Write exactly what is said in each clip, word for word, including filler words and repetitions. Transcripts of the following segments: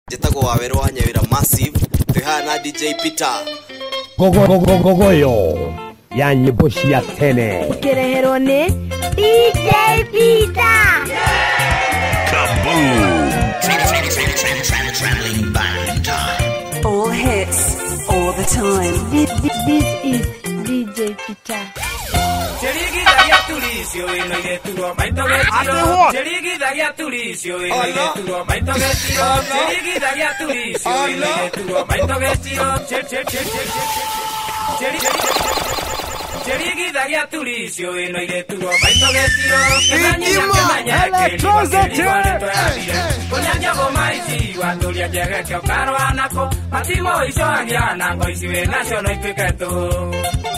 Jetago wabero wanyawira massive tuhana D J Peter gogo gogo gogo yo ya nyimbo cia tene kirehero ni D J Peter. Kaboom! Traveling back in time. All hits, all the time. This, this, this is D J Peter. Cherigi dagia tulisio ino ile tuwa maito getiro. Cherigi dagia tulisio ino ile tuwa maito getiro. Cherigi dagia tulisio ino ile tuwa maito getiro. Cher cher cher cher cher. Cherigi dagia tulisio ino ile tuwa maito getiro. Kemanya kemanya electricity. Kunyanja gomaisi watulia jege kyo karo anako. Matimo iso agiana ngoisiwe national ipiketo.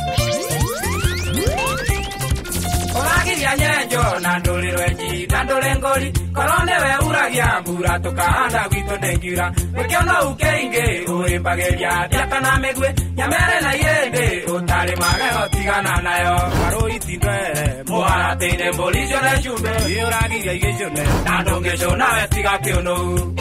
Oragiria nyenjo nanduliro eji nandulengoli korone we uragia mbura tukahanda gwito nengira wekiono ukeinge uimbageria diakana megwe nyamere na yende utari magego tigana nayo waro itindwere muara teine mbolisho na chumbe uragiria igeshone nandungesho nawe tiga kiono.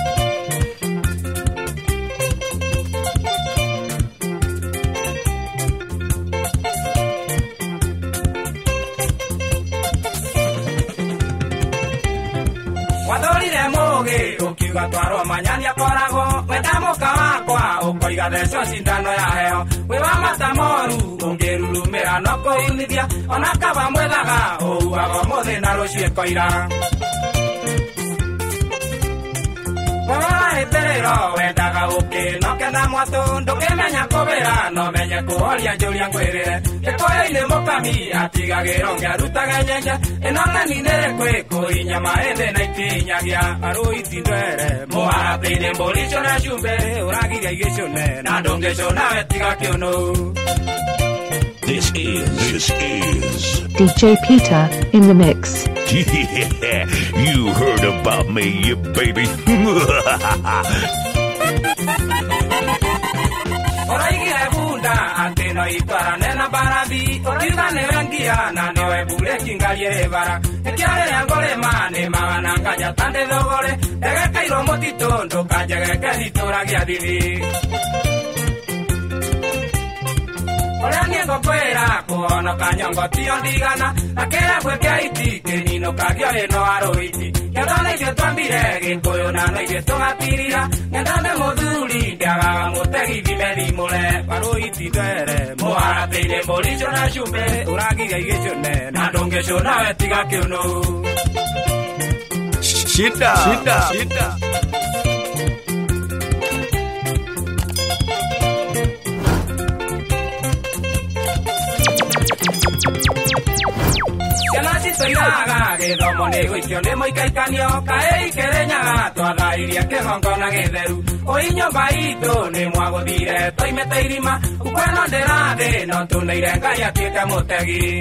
Wadolire moge ukiuga twaro manyani akorago wetamo kawakwa ukoiga theco cindano ya heo wiwa matamoru ungirurumira no kuinithia ona kaba mwethaga uugaga muthi na rucio koira Wala heterero wendaga ukinoke na mwatu ndukimenya kubira no menye kuhoria njuria ngwirire ikoyo-ini mukami atigagiro ngiarutaga nyenja ino ng'ani niri kwi kuinya maithe na ikinyagia aru itindwere muharati-ini mburico na cumbi uragiria igicune na ndungicuna we tiga kiunu. This is, this is D J Peter in the mix. Yeah, you heard about me, you baby. Oraigire bunda antino itwarane na barathi Origa newengia na newe bure kingalie bara Ekiare yangole mane magana ngaja tande dogore Ege kairo motito ndoka jege keditora gia divi Orea niengo kwera kuono kanyongo tiyo ndigana Nakera kwekea iti kenino kagio eno aro iti Yadone ivyo twambire gikuyo nano ivyo tumatirira Ngendame moduli ndiagaga mutegi vimeri mule Waro iti dwere muharati-ini mburico na cumbi uragiria igicune na ndungico nawe tiga kiunu. Shida, shida, shida. Soiraga githomo ni gwikio ni muikaikanio kae ikerenyaga twathairie kigongo na githeru oinyo baitu ni mwaguthire toimete irima ukweno ndirathi no tuneire ngai atuike mutegi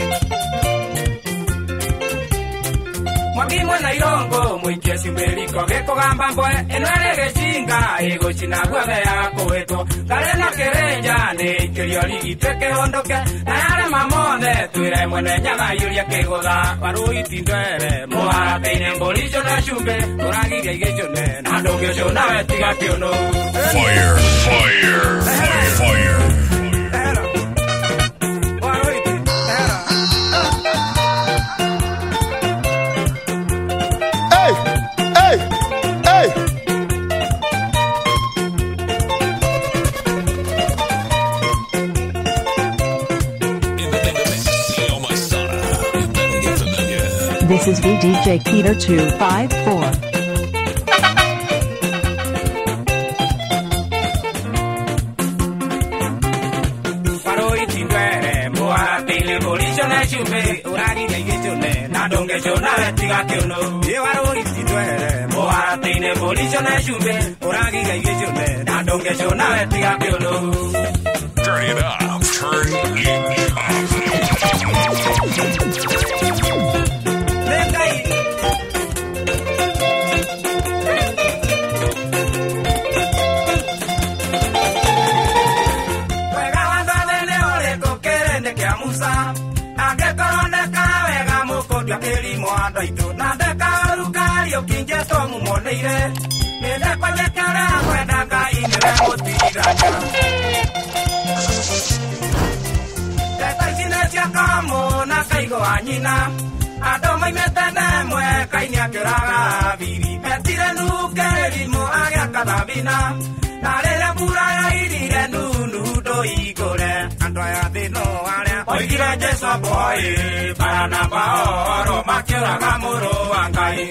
Mwagi mwena irongo muikie cimbiriko gikugamba mbwe ino iri gicinga igucina guothe yaga kuhitwo ngari na kirinja ni ikirio rigitwe kihunduke na yarema mothe twire mwene nyaga yuria kigutha waru itindwere muharati-ini mburico na cumbi uragiria igicune na ndungicuna we tiga kiunu. Fire, fire, fire, fire. This is V D J Peter two five four. Waro itindwere muharati-ini mburico na cumbi uragiria igicune na ndungicuna we tiga kiunu. Waro itindwere muharati-ini mburico na cumbi uragiria igicune na ndungicuna we tiga kiunu. Turn it up, turn it up. Na ndeka rukari okinje tomu moneire nende kwanyekara nyanya Teta ici cia kamũna kaigũ wa nyina andũ maimĩte nemwe kainia kĩũraga bibi metire nuke rimũ agĩa kathabina na rĩrĩa mbura yairire nunu ndũigũre andũ aya thĩno arĩa oigire Jesũ boy Baranaba oro makĩũraga mũrũ wa Ngai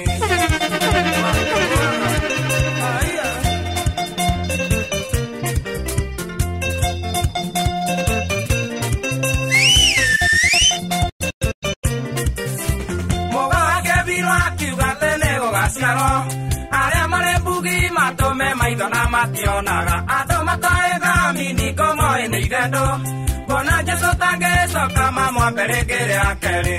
Arĩa marĩ mbugi matũme maitho na mationaga andũ matoĩga miniko moĩ nĩ ithendũ mbona Jesũ tangĩcoka mamwambe rĩngĩ rĩa kerĩ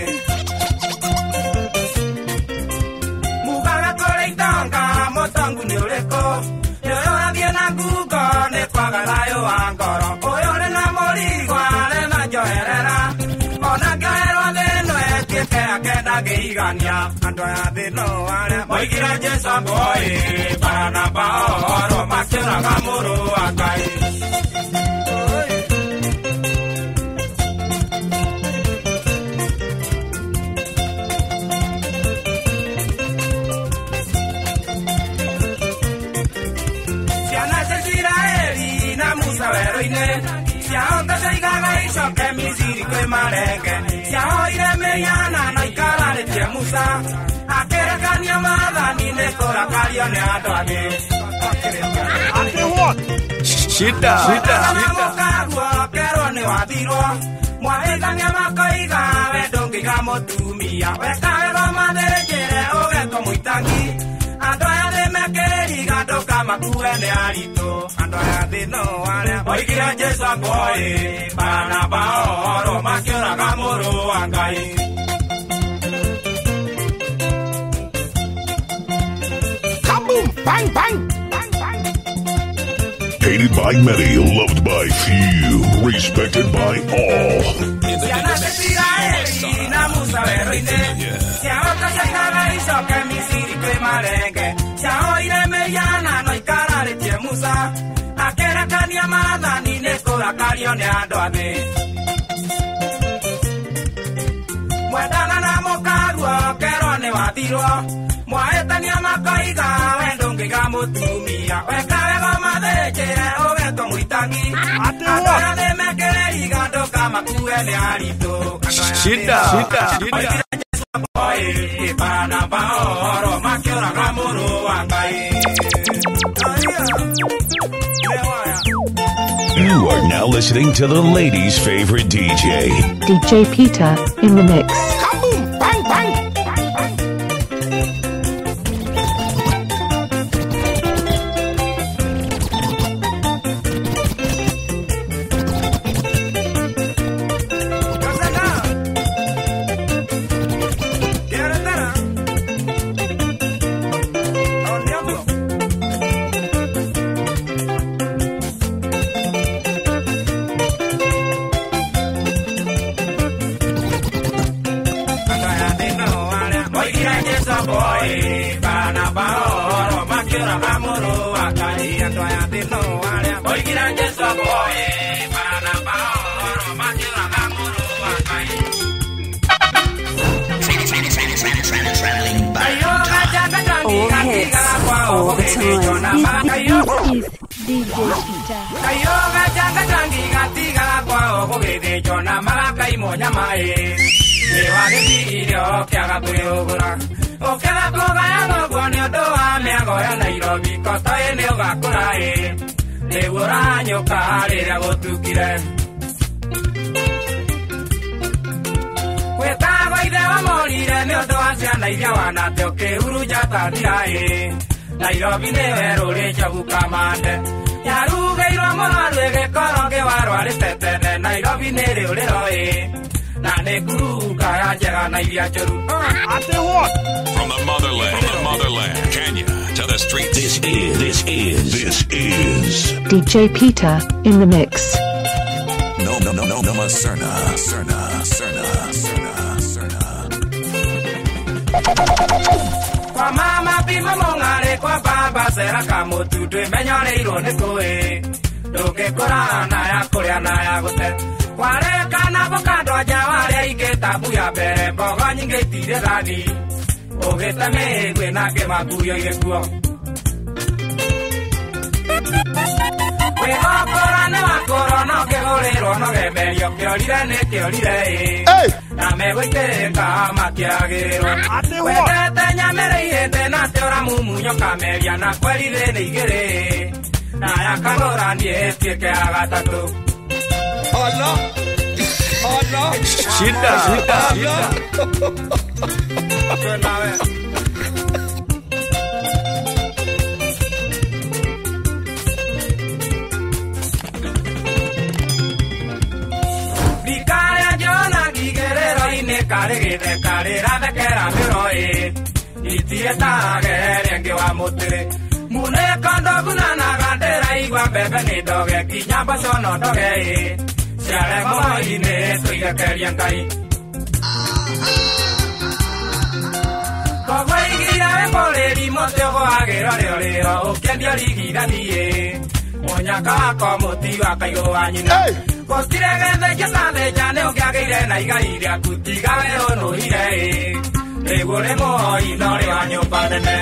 mugaga kũrĩ itonga mũtongu nĩ ũrĩkũ nĩ ũyũ ũrathiĩ na ngungo nĩ kwaga thayũ wa ngoro ũyũ ũrĩ na mũrigo arĩ na njoherera ona ngĩoherwo thĩno ĩtuĩke akenda ngĩigania andũ aya thĩno arĩa moigire Jesũ boy Baranaba oro makĩũraga mũrũ wa Ngai ciana cia Isiraeli na Musa werũ-inĩ ciao ngacaigaga icoke Misiri kwĩ marenge ciahoire mĩhiana na ikararĩtie Musa akĩrekania maathani nĩ kũrakario nĩ andũ angĩ Shida Shida mũkaguo kerwo nĩ wathirwo mwaĩthania makoiga we ndũngĩiga mũtumia weka wega mathĩnjĩre ũgetwo mũitangi andũ aya thĩ mekĩrĩriga ndũkamakue nĩ aritũ andũ aya thĩno arĩa moigire Jesũ boy Baranaba oro makĩũraga mũrũ wa Ngai Kaboom! Bang, bang! Hated by many, loved by few, respected by all. Ciana cia Isiraeli na Musa werũ-inĩ ciao ngacaigaga icoke Misiri kwĩ marenge ciahoire mĩhiana na ikararĩtie Musa akĩrekania maathani nĩ kũrakario nĩ andũ athĩ mwendana na mũkaguo kerwo nĩ wathirwo mwaĩtania makoiga we ndũngĩiga mũtumia weka wega mathĩnjĩre ũgetwo mũitangi andũ aya thĩ mekĩrĩriga ndũkamakue nĩ aritũ Shida Shida boy Baranaba oro makĩũraga mũrũ wa Ngai You are now listening to the ladies' favorite D J. D J Peter in the mix. Kaboom! Bang, bang! All hits, all the time. This is D J Peter. Kayoga janga jangi gatiga kwa obogede jona malakai monya mai. Ewa getirio kyaga tuyogura. Okela koga ya gogone odoa me agoya Nairobi kota ene ogakura e. Leura nyoka rira gotukire. Kwetago ide wa morire ne odoa ciana iria wanate okehuru jatathira e. Nairobi ne werore chaguka mande. Yarugeirwo mũrwaru ĩgĩkorwo ngĩwarwarĩte tene Nairobi nĩ rĩũrĩro ĩ na nĩ kuruka ya njega na iria njũru. From the motherland, from the motherland, Kenya to the streets. This is, this is, this is D J Peter in the mix. No, no, no, no, no, no, Serna, Serna, Serna, Serna, Serna. Kwa mama pima mongare kwa baba sera kamutu twe menyoreirwo nĩ kũĩ ndũngĩkũra na ya kũrĩa na ya gũte wareka na bokando nja warĩa ingĩtambuya mbere mbogo nyingĩ itirĩ thani ũgĩte mĩgwĩ na kĩmakuyo igĩkuo wĩgokũra nĩ wakũrwo no kĩgũrĩrwo no gemerio kĩorire nĩ kĩorire ĩ na megũitĩrĩka makĩagĩrĩrwo wendete nyamĩrĩ ihĩndĩ na teora mumunyo kameria na kwerithĩ nĩ igĩrĩ na yakagũranie tuĩke ya gatatũ Hola Hola Shida Shida karigite karira thekera miroi itietageria ngi wa mutiri mune kondogu na nagandira igwa mbembe ni ndoge kinya mboco no ndoge ciare moi-inĩ tũigekeria Ngai koguo igira wĩmbũrĩri mũtĩ ũgũagĩrwo rĩo rĩo ũkĩendio rigithathi mũnyaka wako mũti wa kaigũ wa nyina gũtirĩ gĩthĩnja ta thĩnja nĩ ũngĩagĩire na igai rĩaku tiga we ũnũhire rĩguo rĩ mũhoi no rĩ wa nyũmba nene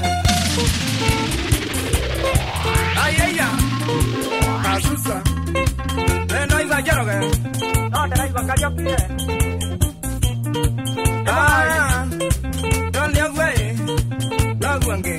aiya kasusa ĩno iga njoroge no ndĩraigua Kariũki no nĩ ũguo ĩ noguo ngĩ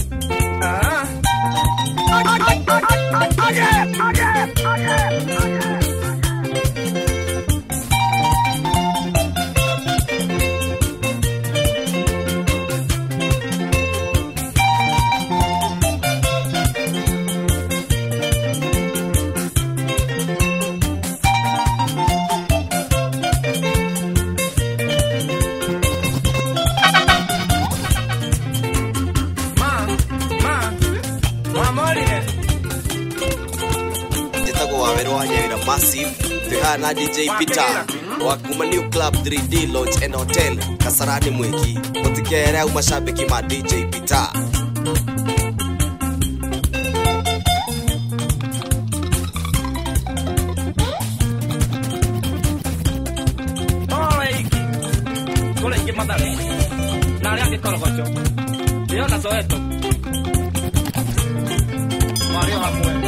Massive Tuhana D J Peter Wakuma New Club three D Lodge and Hotel Kasarani Mwiki Utikere au mashabiki ma D J Peter Kule ingi madale Nari angi kolokocho Dio na soeto Mario hamue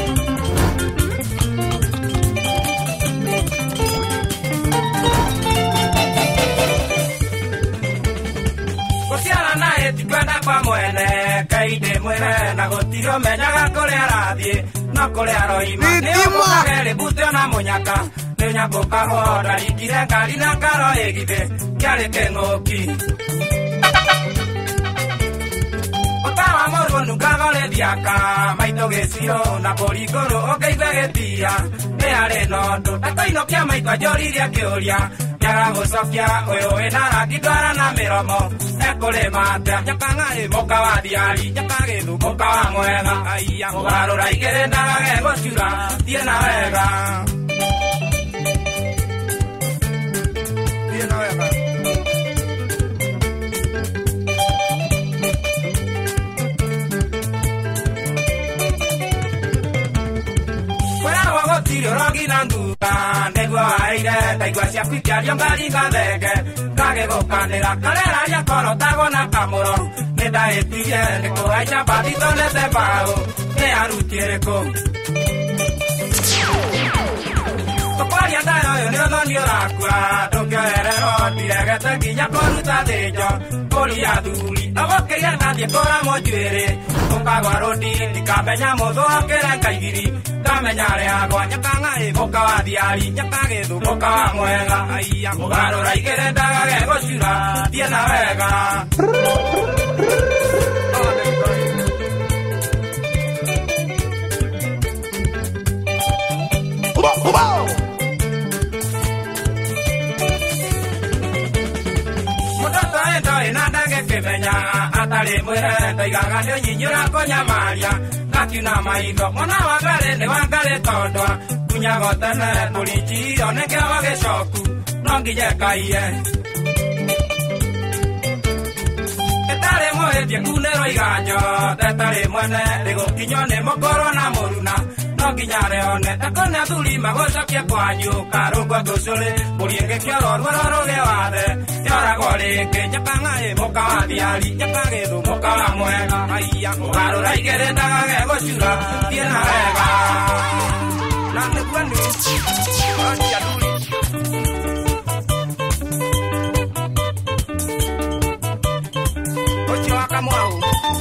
tikwenda kwa mwene kainde mwene na gũtirĩ menyaga kũrĩa arathiĩ no kũrĩa aroima nĩ ũmũkagĩrĩ bute na mũnyaka nĩ nyambũkagwo ndarikire ngari na karo ĩgithĩ kĩarĩ kĩng'ũki ũtawa mũrũnu ngagore thiaka maitũ gĩciro na mbũri ngũrũ ũngĩigua gĩtia nĩ arĩ na ũndũ ndakoinũkia maitũ anjũririe kĩũria nĩaga gũcokia ũyũ wĩna rangi ndwara na mĩromo ekũrĩma atĩa nyakang'arĩ mũka wa thiari nyakagĩthu mũka wa mwega aiya mũgarũra igĩrĩ ndagage gũcura thiĩ na wega thiĩ na wega kwĩragwo gũtirĩ ũrogi na thutha nĩguo waĩire ndaigua ciaku ikĩario ngari ngathenge ngagĩgũkanĩra kareraria korotagwo na kamũro nĩ ndahĩtirie nĩ kũhaica mbathi tonete mbaũ nĩ aruti ĩrĩkũ tũkwaria ndayo ũyũ nĩ ũthoni ũrakua ndũngĩohererwo ndiregete nginya kũruta thĩnjo kũria thuri ũgũkĩire ngathiĩ kũramwo njuĩrĩ ũkagwa rũndi ndikamenya mũthũ okĩre kaigiri ngamenya rĩagwa nyakang'arĩ mũka wa thiari nyakagĩthu mũka wa mwega aiya mũgarũra igĩrĩ ndagage gũcura thiĩ na wega mũtoto ĩndoĩ na ndagĩkĩmenya atarĩ mwĩre ndaigaga nĩ ũnyinyũra kũnyamaria ngakiuna maitho mwana wa ngarĩ nĩ wa ngarĩ tondwa kunyago tene tũrinjio nĩkĩo gĩcoku no nginya kaiye ĩtarĩ mũhĩtie kunĩrwo iganjo tetarĩ mwene rĩgũkinywo nĩ mũkorwo na mũruna no nginyare one takona thuri magocokia kwanyu karungo tucuri murienge kioro rworoge wathe yoragwo ringi nyakangae muka wa thiari nyakagithu muka wa mwega aiya mugarura igere ndagage gucura thiena wega na niguo ni atia thuri ocio akamwau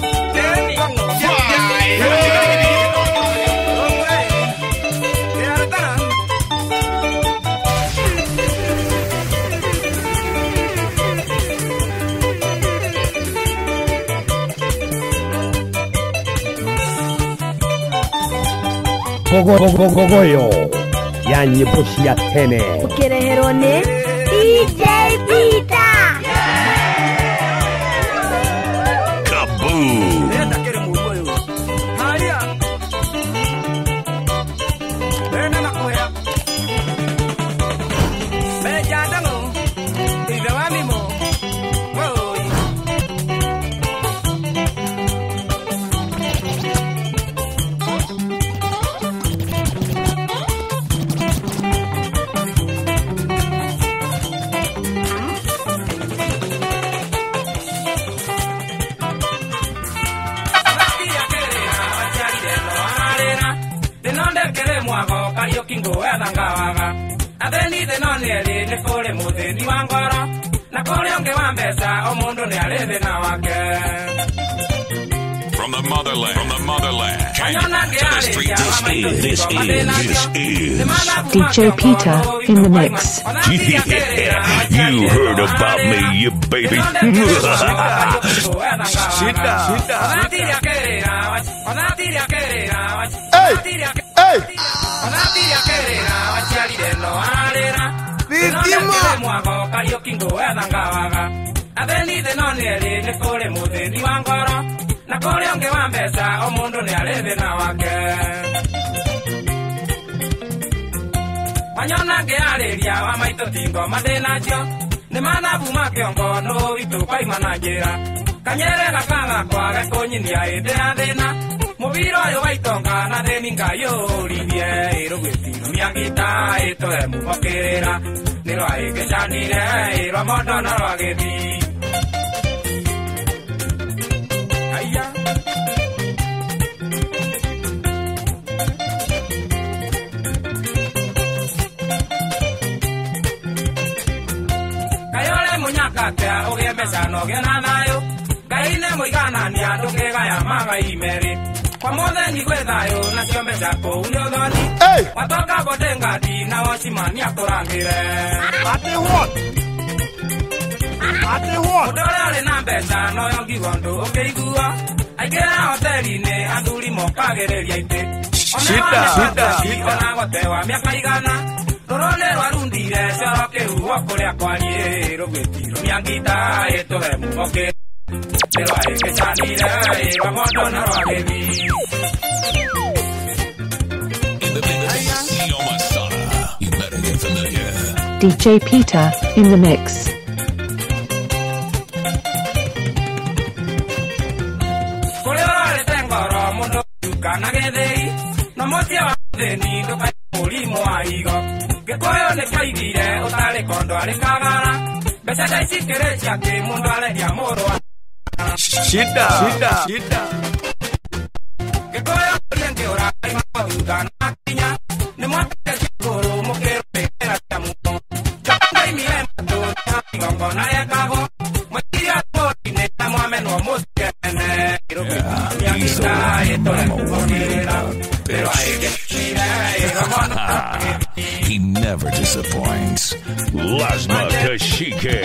Gogogogogoyo ya nyimbo cia tene ukireherwo ni D J Peter. Kaboom! Atheni the no neri ni kore mutheni wa ngoro na kore onge wa mbeca o mundu ni ari thina wake. From the motherland, from the motherland, Kenya to the street. This is, this is, this is D J Peter in the mix. Yeah, you heard about me, you baby. Hey! Hey! Atheni the no neri ni kore mutheni wa ngoro na kore onge wa mbeca o mundu ni ari thina wake. Wanyona ngiariria wa maito tingo mathina cio ni manabu ma kiongo no witu kwaimana njira kanyere gakanga kwa gakunyinia indi ya thina mubiro uyu waitonga na theni ngayurithie irugwitiro miangita itore mumokirira nirwaingicanire irwa mondo na rwagithi. Kaya ugie mbeca no gie na thayo Ngai nĩ mũiganania ndũngĩgaya magai merĩ kwa mũtheni gwĩ thayũ nacio mbeca kũu nĩ ũthoni watoka Bodengadi na Wachimani akũrangĩre mũndũ ũrĩa ũrĩ na mbeca noyo ngiugo ndũ ũkĩigua aingĩra hoteri-inĩ athuri mokagĩrĩria itĩ ona gũtewa mĩaka igana rũrũnĩ rwarundire coro kĩhuo kũrĩa kwariĩ rũgwĩtiro mĩangita ĩtũhe mumokĩ nĩrwaĩngĩcanire ĩrwa mondo na rwagĩthi. D J Peter in the mix. Kũrĩ ũrorete ngoro mũndũ kana gĩthĩi na mũciĩ wa thĩni ndũkaĩ mũrimũ wa higo gĩkũyũ nĩ kĩoigire ũtarĩ kondo arĩ kagara mbeca ta ici kĩrĩ ciake mũndũ arendia mũrũ wa shida shida shida gĩkũyũ rĩngĩ ũraima thutha na kinya nĩ mwateke kĩkũrũ mũkĩrũmĩrĩra cia mũndũ ngai matũ na igongona rekagwo mwĩkiria bũrũri-inĩ na mwamenwo mũciene mĩangita ĩtũre mũkĩrĩra he never disappoints. Lazma Kashike.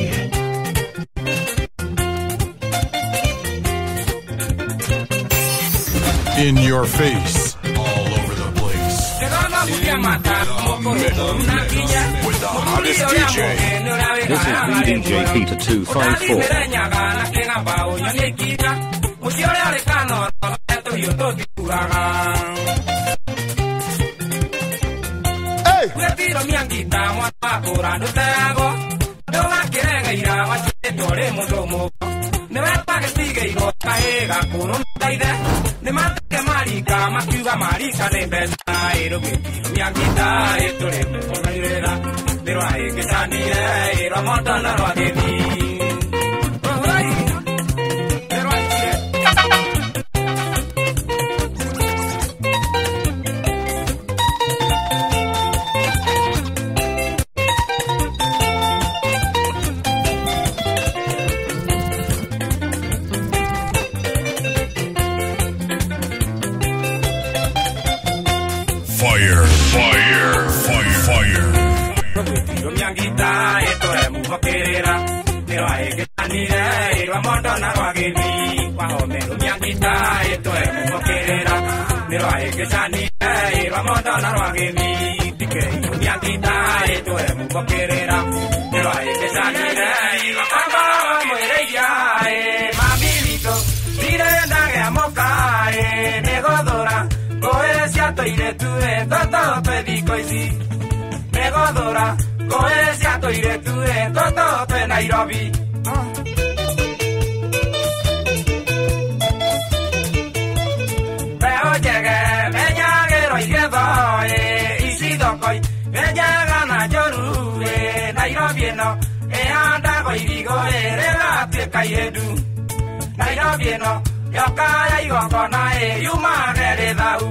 In your face, all over the place. With the hottest D J. This is V D J Peter two five four. Wetiro miangita mwana kura ndutego ndoga kirengeira wachitore mudomo ne wapa gestige iro kaega kuru ndaide ne matake mari marika makiuga marika nĩ mbeca ĩrũ gĩtirumia ngita ĩtũrĩme kũnairĩra ndĩrwa ĩkĩcanire ĩrwa motona rwa gĩthi Fire, fire, fire, fire. Rumia ngita ĩtũremu gũkĩrĩra ndĩrwa ĩkĩcanire ĩrwa motona rwa gĩthi wahome rumia ngita ĩtũremu gũkĩrĩra ndĩrwa ĩkĩcanire ĩrwa motona rwa gĩthi rumia ngita ĩtũremu gũkĩrĩra ndĩrwa ĩkĩcanire ĩrwa motona rwa mwĩrĩia mami witũ thire ndagĩa mũka nĩ gũthũra ngũĩ cia tũirĩtu tũtũ twĩ thikũ ici nĩ gũthũra ngũĩ cia tũirĩtu tũtũ twĩ Nairobi mbeũ njege menyagĩrwo igetho ici thoko-i menyaga na njũru Nairobi ĩno ĩhandagwo irigũ rĩgatuĩka ihĩndu Nairobi ĩno yoka ya igongona yumage rĩ thau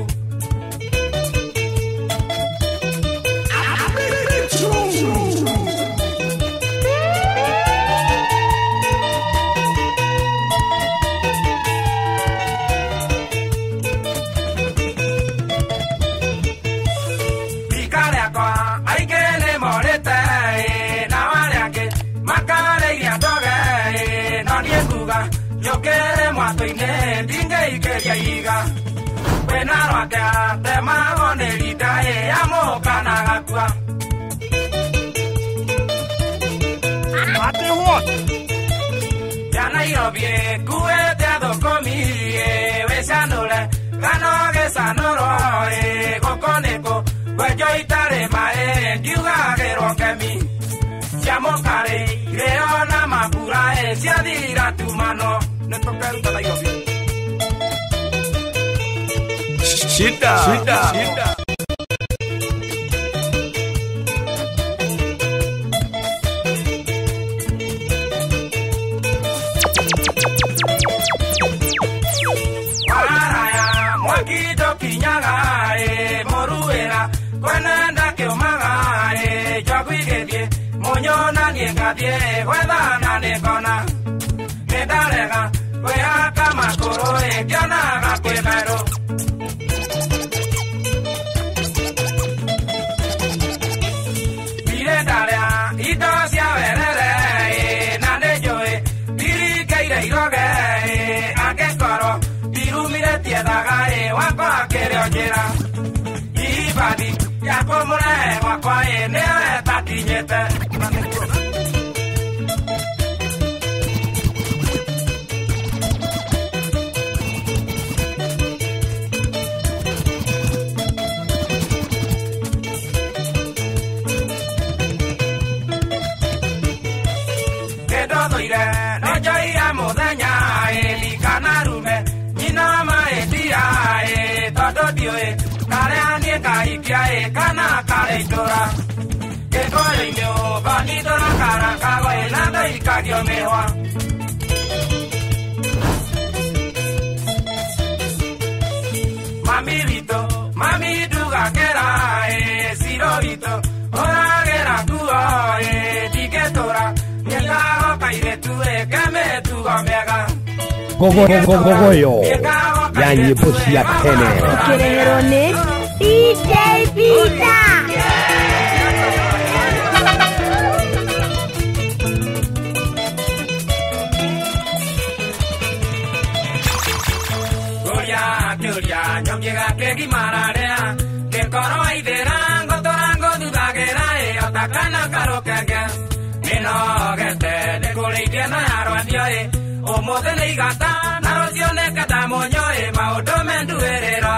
ikarĩakwa aingĩ nĩ morĩte na arĩa angĩ makareiria ndoge no niĩ nguga njũkĩrĩ mwatũ-inĩ ndingĩikĩria iga wĩna rwake temagwo nĩ rinda ya mũka na gakua ya Nairobi kuĩte thũkũmi wĩcanũre gano gĩcanũro gũkũ nĩkũ kwenjo itarĩ maĩ ndiugagĩrwo kemi cia mũkarĩ irĩo na mambura ciathira tumano nĩ tũkeruta Nairobi Shida, shida, shida. Waraya mwakido kinyaga moruera kwenenda kĩumaga jagwigethie munyona niengathie gwethana nĩngona nĩndarega kwĩhaka makũrũ ngĩonaga kwĩ merũ ndarĩa indo cia werere na nĩ njũĩ ndirikĩire iroge angĩkorwo ndirumire tiethaga wakwa kĩrĩo njĩra ibathi ya kũmũrehe gwakwa nĩyo etakinyĩte nojoia mũthenya likanarume nyina maĩtia tondũ ndiũĩ karĩa niĩ ngaikia kana karĩa itũra gĩkũyũ-inĩ ũbani tũrakarakago na ndoikagio mĩhwa mami witũ mami ndugakĩra ciro witũ ũragĩra nguo ndingĩtũra Gogoyo ya nyimbo cia tene Ikireherwo nĩ D J Peter. Goria kĩũria nyongiga kĩgimararĩa gĩkorwo ithĩra ngũtũra ngũthutagĩra ĩotakana karũkenge nĩnogete nĩkũrĩithia na yarwanio ũmũthĩ nĩ igata na rũciũ nĩ katamonyo maũndũ menduĩrĩro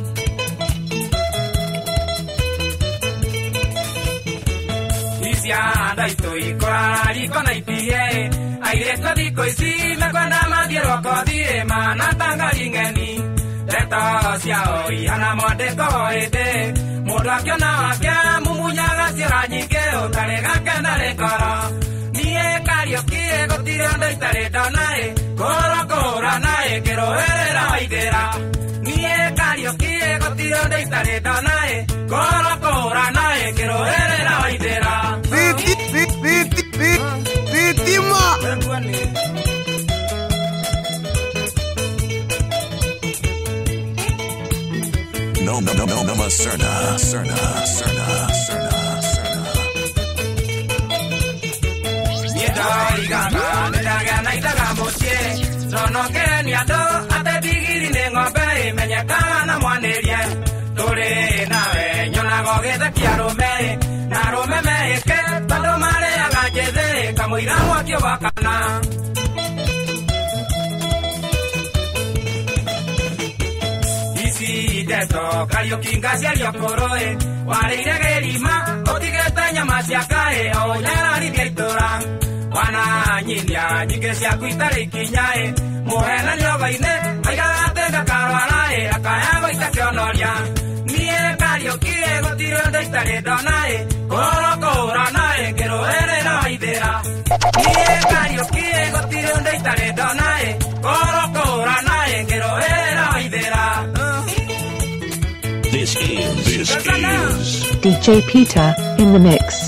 cia ndaitũ ikora riko na itie airĩtu thikũ ici mekwenda mathiĩ roko thiĩ manatanga ing'eni Ndeto ciao ihana mwandĩko hĩndĩ mũndũ akĩona wake mumunyaga ciĩra nyingĩ ũtarĩ gake ndarĩ ngoro niĩ Kariuki gũtirĩ ũndũ itarĩ ndona ĩ kũhũra kũhũrana ĩ ngĩrũĩrĩra Waithĩra niĩ Kariuki gũtirĩ ũndũ itarĩ ndona ĩ kũhũra kũhũrana ĩ ngĩrũĩrĩra Waithĩra thitima No, no, no, no, no, no, Serna, Serna, Serna, Serna, Serna. Yedoi gaga, nedaga naitaga mosie. Sono keni ado, ate digiri ne ngombe, menye kama na mwanerie. Tore nawe, nyona goge da kiarome, narome meke, pado mare agajeze, kamuira mwakio wakana. Ndeto Kariuki ngaciario kũrũĩ warĩire gĩrima ũtigĩte nyama cia kaĩ o nyararithia itũra wananyinia nyingĩ ciaku itarĩ ikinyaĩ mũhena nyũmba-inĩ aigaga atĩ ndakarwaraĩ akaya gũita kĩonoria niĩ Kariuki gũtirĩ ũndũ itarĩ ndonaĩ kũhũra kũhũranaĩ ngĩrũĩrĩra Waithĩra niĩ Kariuki gũtirĩ ũndũ itarĩ ndonaĩ kũhũra kũhũranaĩ ngĩrũĩrĩra Waithĩra. This is, this is D J Peter in the mix.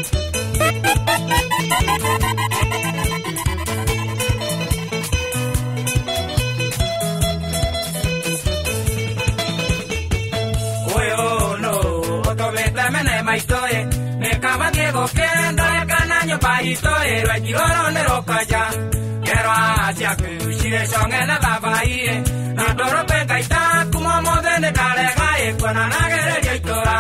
Oyo no, otometa mene maitoe, nekaba Diego kendo ekana nyumba itoe, rwekiroro nerokaya, kero asiaku shire shonge na babaie, na toro penga ita kumo mode ne darega. Kwana nagereria itora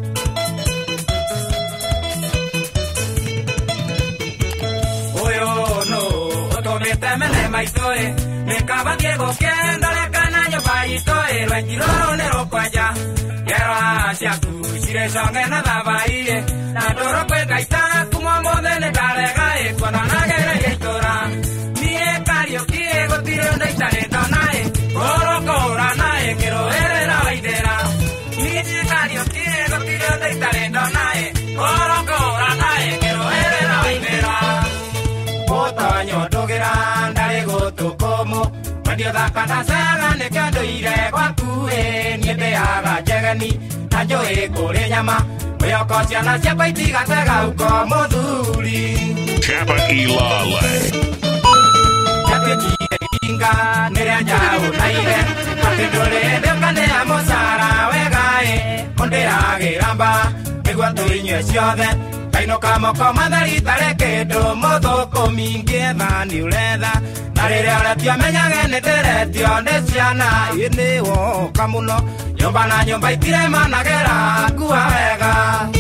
Oyo no otomete mene maitoe nekaba Diego kendo lekana nyumba itoe rwekiroro nerokwaja kero asiaku shire shonge na thabaie na toro kwengaita kumo mothe ne darega kwana nagereria itora niĩ Kariuki gũtirĩ ũndũ itarĩ ndonaĩ kũhũra kũhũranaĩ ngĩrũĩrĩra Waithĩra Kariuki gũtirĩ ũndũ itarĩ ndonaĩ kũhũra kũhũranaĩ ngĩrũĩrĩra Waithĩra mũtonyo ndũgĩra ndarĩ gũtũkũmũ mwendio thaka ndacaga nĩkĩo ndũire gwakuĩ niĩ ndĩaga njegeni na njũĩ kũrĩ nyama mwĩhoko ciana ciakwa itigatega uko mũthuri Kappa Ilale Yatuĩkire inga nĩrĩa njaũnaire atĩ ndũrĩ ndĩũkanĩra mũcara wegaĩ ũndĩragĩramba nĩguo tũinyue ciothe kainũka moko matheri tarĩ kĩndũ mũthũkũmi ngĩetha nĩ ũretha na rĩrĩa ũretia menyage nĩ ndĩretio nĩ ciana ĩ nĩ woka mũno nyũmba na nyũmba itirĩ managĩra ngua wega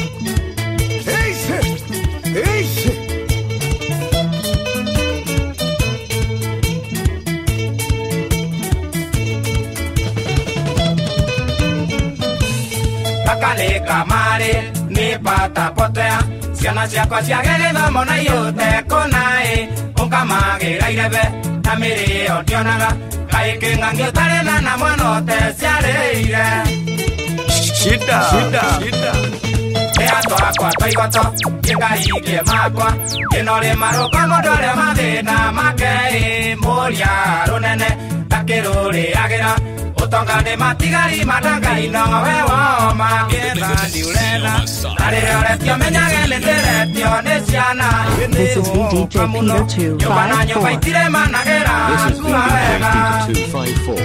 Kakaleka mare ni pata potea ciana ciakwa ciage gĩthomo na iũte kũnaĩ ũkamagĩra irebe na mĩrĩo ndionaga kaĩ kĩng'ang'i ũtarĩ na na mwana ũte ciarĩire Shida Shida Shida Ea twakwa twa igoto kĩngahingie makwa kĩnorĩ marũka mũndũ ũrĩa mathĩna make mũria rũnene takĩrũrĩagĩra utonga nĩ matigari matangaino we wao mangĩetha nĩ ũretha na rĩrĩa ũretio menyage nĩ ndĩretio nĩ ciana This is V D J Peter two nyũmba na five nyũmba four. itirĩ managĩra This is V ngua D J wega Peter two five four.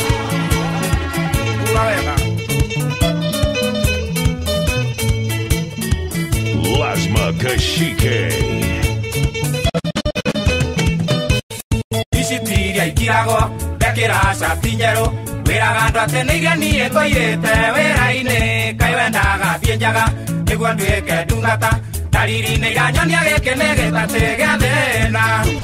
ngua wega Lasma Kashike icitiria ikiragwo ndekĩra cati njerũ wĩraga andũ atĩ nĩ iria niĩ ngũirĩte wĩra-inĩ kaĩ wendaga thiĩ njaga nĩguo nduĩke ndungata dariri nĩ iranyonia gĩkĩ nĩ gĩtatĩ gĩa thĩna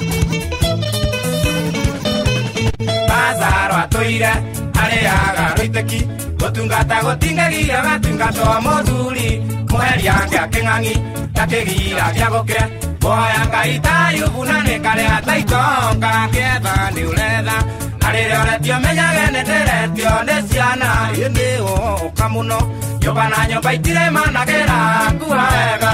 Lazaro atũire arĩaga rũitĩki gũtungata gũtingĩgia gatungatwo mũthuri mũheria kĩa kĩng'ang'i takĩgira gĩa gũkĩre Boya Ngai ta yubuna ne kare ataitonga ngĩetha nĩ ũretha Ariretio menyage neteretio nesiana Yendeo kamuno Yobana nyoba itire managera kuaega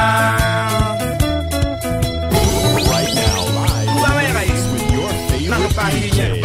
Right now, live with your favorite D J.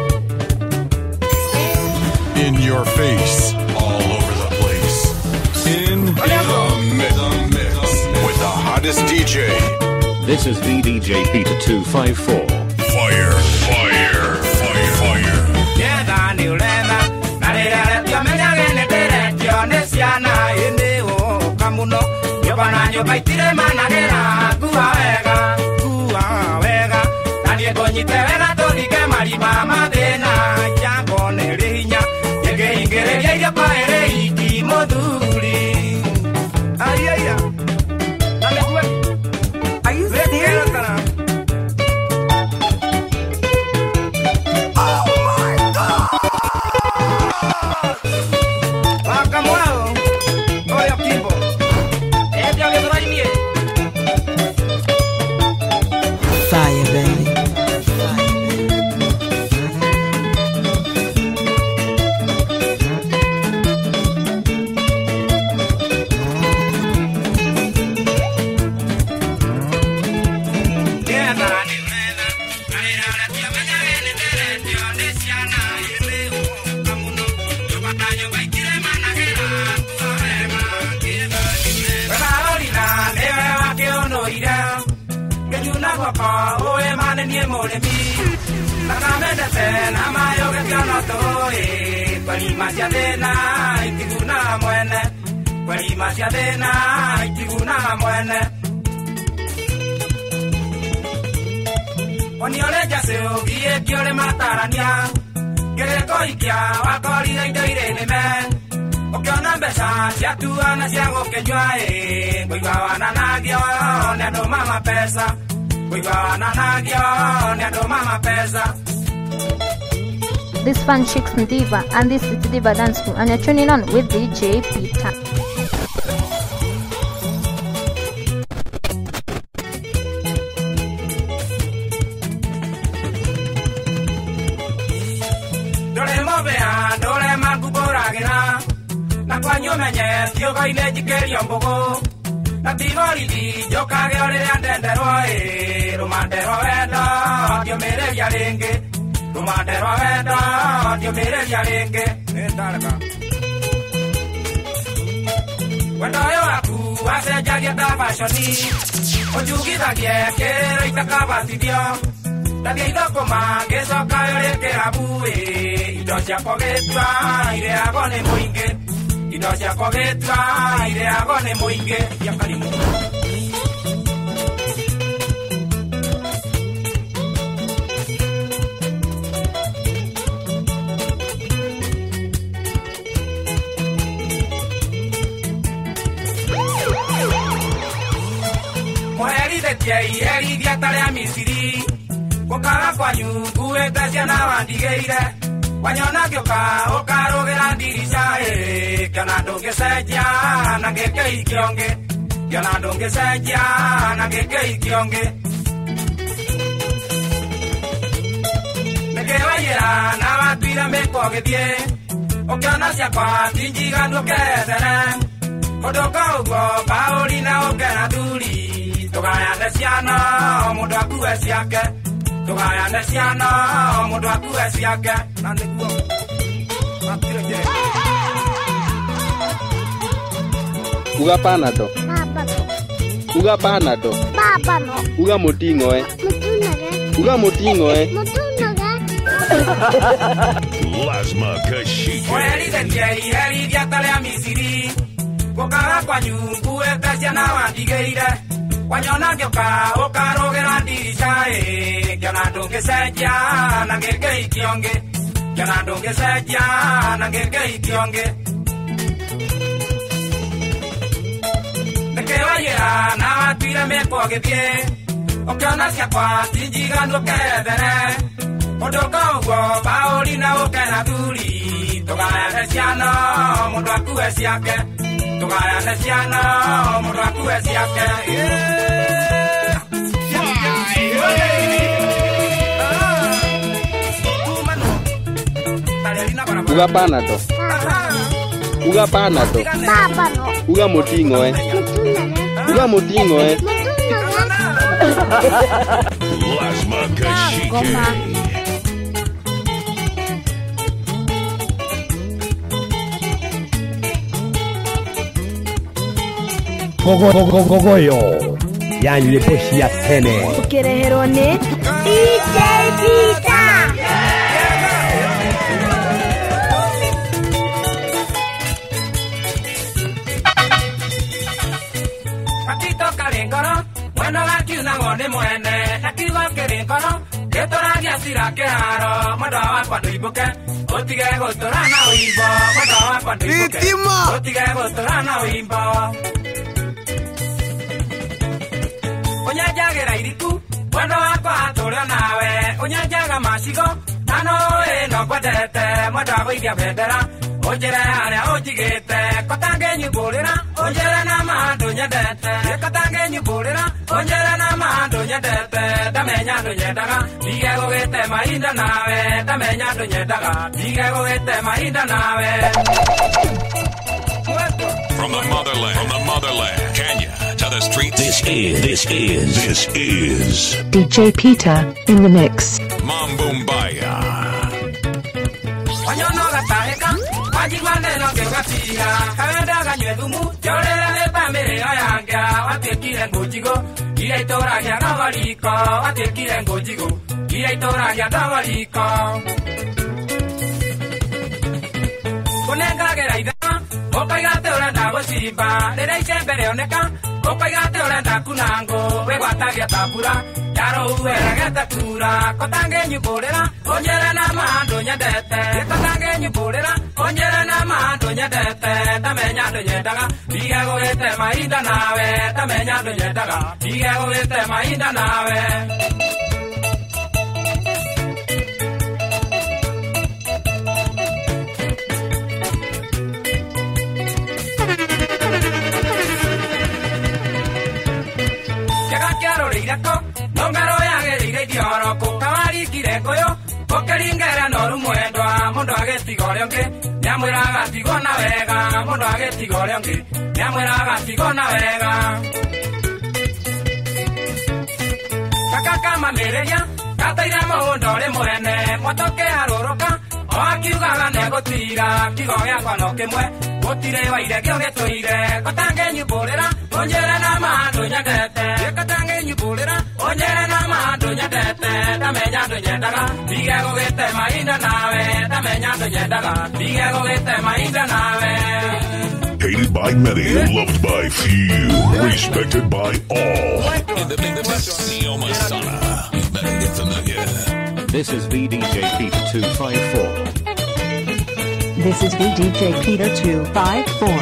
In your face, all over the place. In the mix, with the hottest D J. This is V D J Peter two five four. Fire, fire, fire, fire. Yeah, Dani Ulema. Ariretio menyage neteretio nesiana Yendeo kamuno Yobana nyoba itire managera kuaega kuaega Nadie coñite vega todike mariba madena Yango neriña Yege ingere yege paere iki moduri Ay ay ay Dale kue Are you serious? Oh my God Bakamuao Oyo kimbo Edio que trae mie Fire, baby. Oniole ya se ogie kiole matarania Kere koikia wakori daito irene men Okiona besa siatuana siago que yoae Kuigawana nagio neado mama pesa Kuigawana nagio neado mama pesa This fun chicks Diva and this is Diva Dance Crew and you're tuning on with D J Peter. Menye, yo baile jikerio mbogo Na tigori di, yo kage ore andendero e Rumandero vendo, dio mere vialenge Rumandero vendo, dio mere vialenge Nendarga Wendo yo aku, ase jagi ata fashoni Ojugi da gie, kero itakaba tidio Tadie idoko ma, keso kagore kerabue Ido siako getua, ire agone moinge Idosia kogetra, ire agone moinge ya karimu. Moheri de tiei, eri diatare a misiri. Kokara kwanyu, kueta siana bandigeire. Wanyona kyoka okaro gerandirisha e kana donge seja na ngeke ikionge kana donge seja na ngeke ikionge Meke vayera na batira me kogetie okana sia kwa tinjiga ndo kedere Odoka ugo paoli na okana duri togaya nesiana mundo akuesi yake Tugaya nesiana, mundo akuesi yake Nande kuo Matire je Uga panado Papano. Uga panado Papano. Uga motingo eh Mutunage. Uga motingo eh Mutunage. Lasma Kashika. Oeri de tiei, eri diatale a misiri Kokara kwa nyungu etasia na wandigeire Wanyona kyoka okaro gerandirisha e Kiana donge seja na ngeke ikionge Kiana donge seja na ngeke ikionge Meke vayera na batire me kogetie Okiona sia kwa tinjiga ndo kedere Odoka ugo paoli na okena duri Togaya nesiana mundo akuesi yake Tugaya nesiana mundo akuesi yake Yeah Fire Uga panado. Uga panado. Pápano. Uga motingo eh. Uga motingo eh. Lasma Kashike. Gogo gogo gogo yo. Ya nyimbo cia tene. Ukireherwo ni D J Peter. Patito Kalingoro, bueno gakiuna ngone mwene, nakigo Kalingoro, getoragia sira keharo, mwendo wakwa nduibuke, utige guturana uimbo, mwendo wakwa nduibuke, utige guturana uimbo. Unyajagira iriku, mwendo wakwa aturyo nawe, unyajaga macigo, nano ino kwendete, mwendo wa guithia bendera, unjire haria unjigite, kotange nyumbũrĩra, unjire na mahandũ nyendete, kotange nyumbũrĩra, unjire na mahandũ nyendete, ndamenya andũ nyendaga, ndige gũgĩte mahinda nawe, ndamenya andũ nyendaga, ndige gũgĩte mahinda nawe. From the motherland, from the motherland, Kenya to the street. This is, this is, this is D J Peter in the mix. Mambumbaya. Wanyono gataheka, wajigwane no geugatiga, kawenda ganywe thumu, jorera ne bamire oyanga, watekire ngojigo, iria itoragia ndogoliko, watekire ngojigo, iria itoragia ndogoliko. Kunengagera ithema, ukaigate urenda gucimba, rĩrĩa icembe rĩoneka, ukaigate urenda kunango, wĩgwatagia tambura, yaro uweragete kura, kotange nyumbũrĩra, ũnjĩre na mahandũ nyendete, kotange nyumbũrĩra, ũnjĩre na mahandũ nyendete, ndamenya andũ nyendaga, ndige gũgĩte mahinda nawe, ndamenya andũ nyendaga, ndige gũgĩte mahinda nawe. Nongaro yagereire ithioroko kawarikire ngoyo ukiringera noru mwendwa mundu agetiga uria ungi niamwira agatigwo na wega mundu agetiga uria ungi niamwira agatigwo na wega kaka kamamĩrĩria gataire mũndũ ũrĩ mwene mwatoke harũrũka o akiugaga negũtira kiugo gĩakwa no kĩmwe gũtirĩ waire kĩo gĩtũire kotange nyumbũrĩra ũnjĩre na mahandũ nyendete kotange nyumbũrĩra ũnjĩre na mahandũ nyendete ndamenya andũ nyendaga ndige gũgĩte mahinda nawe ndamenya andũ nyendaga ndige gũgĩte mahinda nawe. Hated by many, loved by few, respected by all. In the mix, Neo Masana. You better get familiar. This is V D J Peter two five four. This is V D J Peter two five four.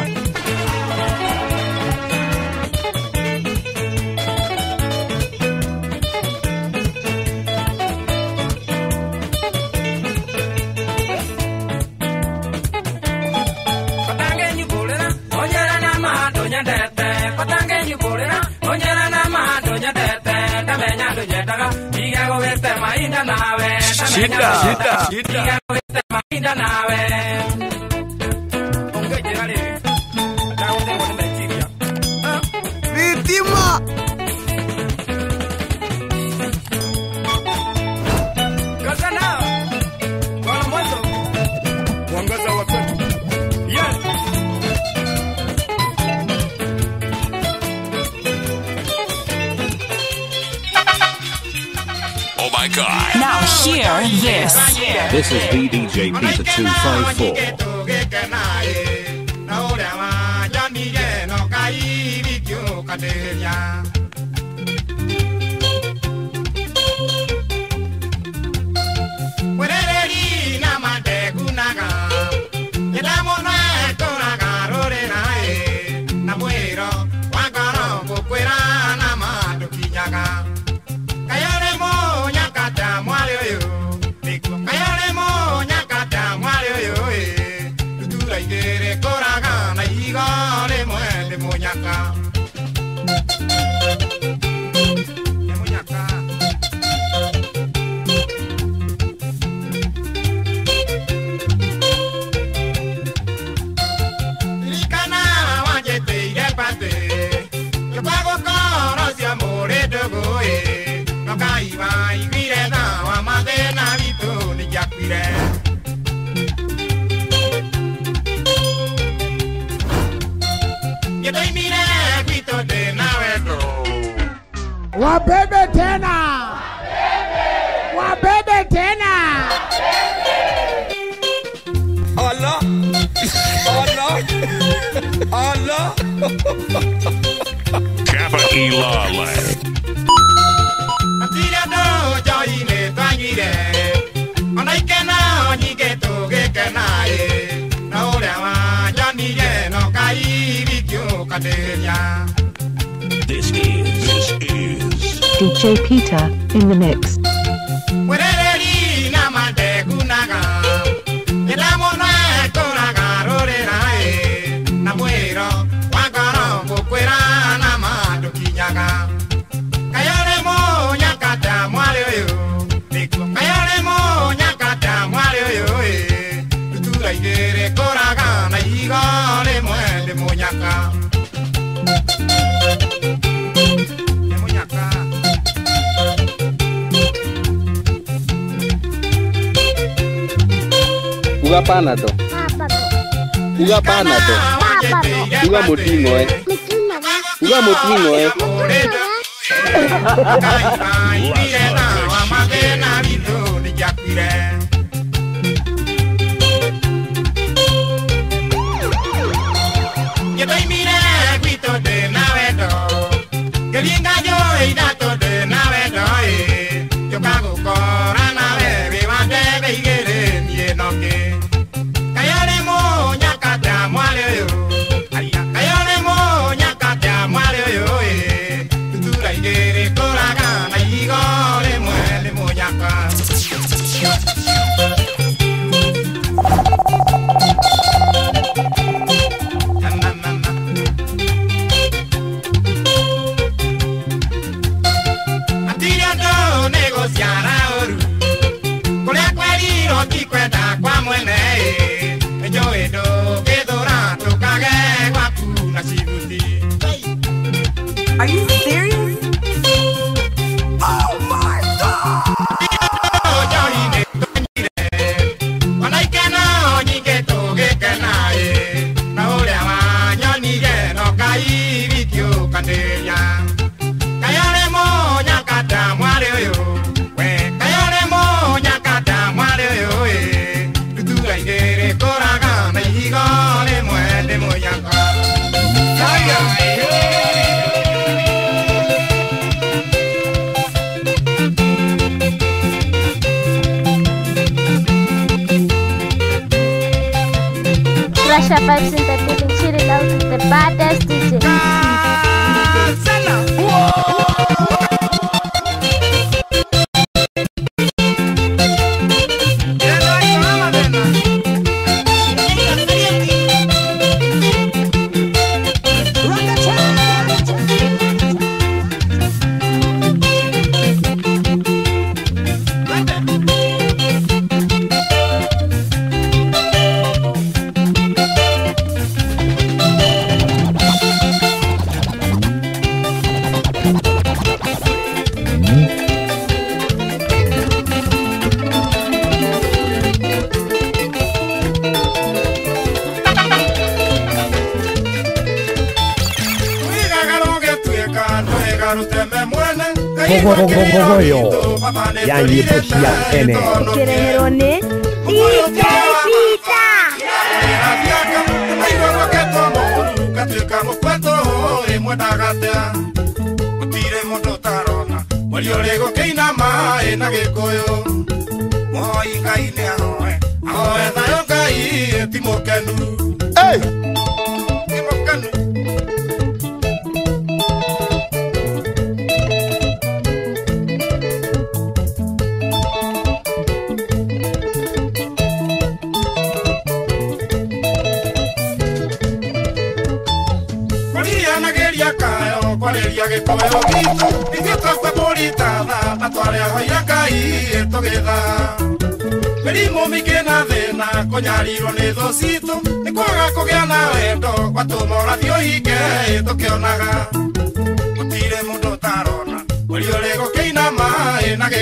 Shida, shida, shida. Víctima. Oh my God. Now hear this. This is V D J Peter two five four. iba iguire na wa madena vitu ni yakwire. Yedoi mire gwito de na wedo. Wabebe tena. Wabebe tena. Allah. Allah. Allah. Kappa Ilale. Atira do joine twanyire. Ona ikena onyike tugikena e. Na uria wa janire no kai bikyo kaderia. This is, this is D J Peter in the mix. Wereri na mande kunaga. Yelamo na konaga rorera e. Na muero wakaro bukwera na mando kinyaga. Kayore mo nyakata mwale yo. Kayore mo nyakata mwale yo e. Tutura igere koraga na igore mwende mo nyaka. Uga panado. Uga panado. Uga motingo eh. Uga motingo eh. Are you serious? Oh my God! Russia vibes in the building, chill it out with the baddest D J. Gogoyo yani Bushi ya Tene. Quiere D J Peter. Hey! Kwaleria gikoyo gitu igitasta boritada atware hoya kai etogeda Perimo mikena thena konyarirwo ni thocito nikwaga kugia na wendo watuma radio hike tukionaga Gutire mundu tarona uri uri gukiina mai na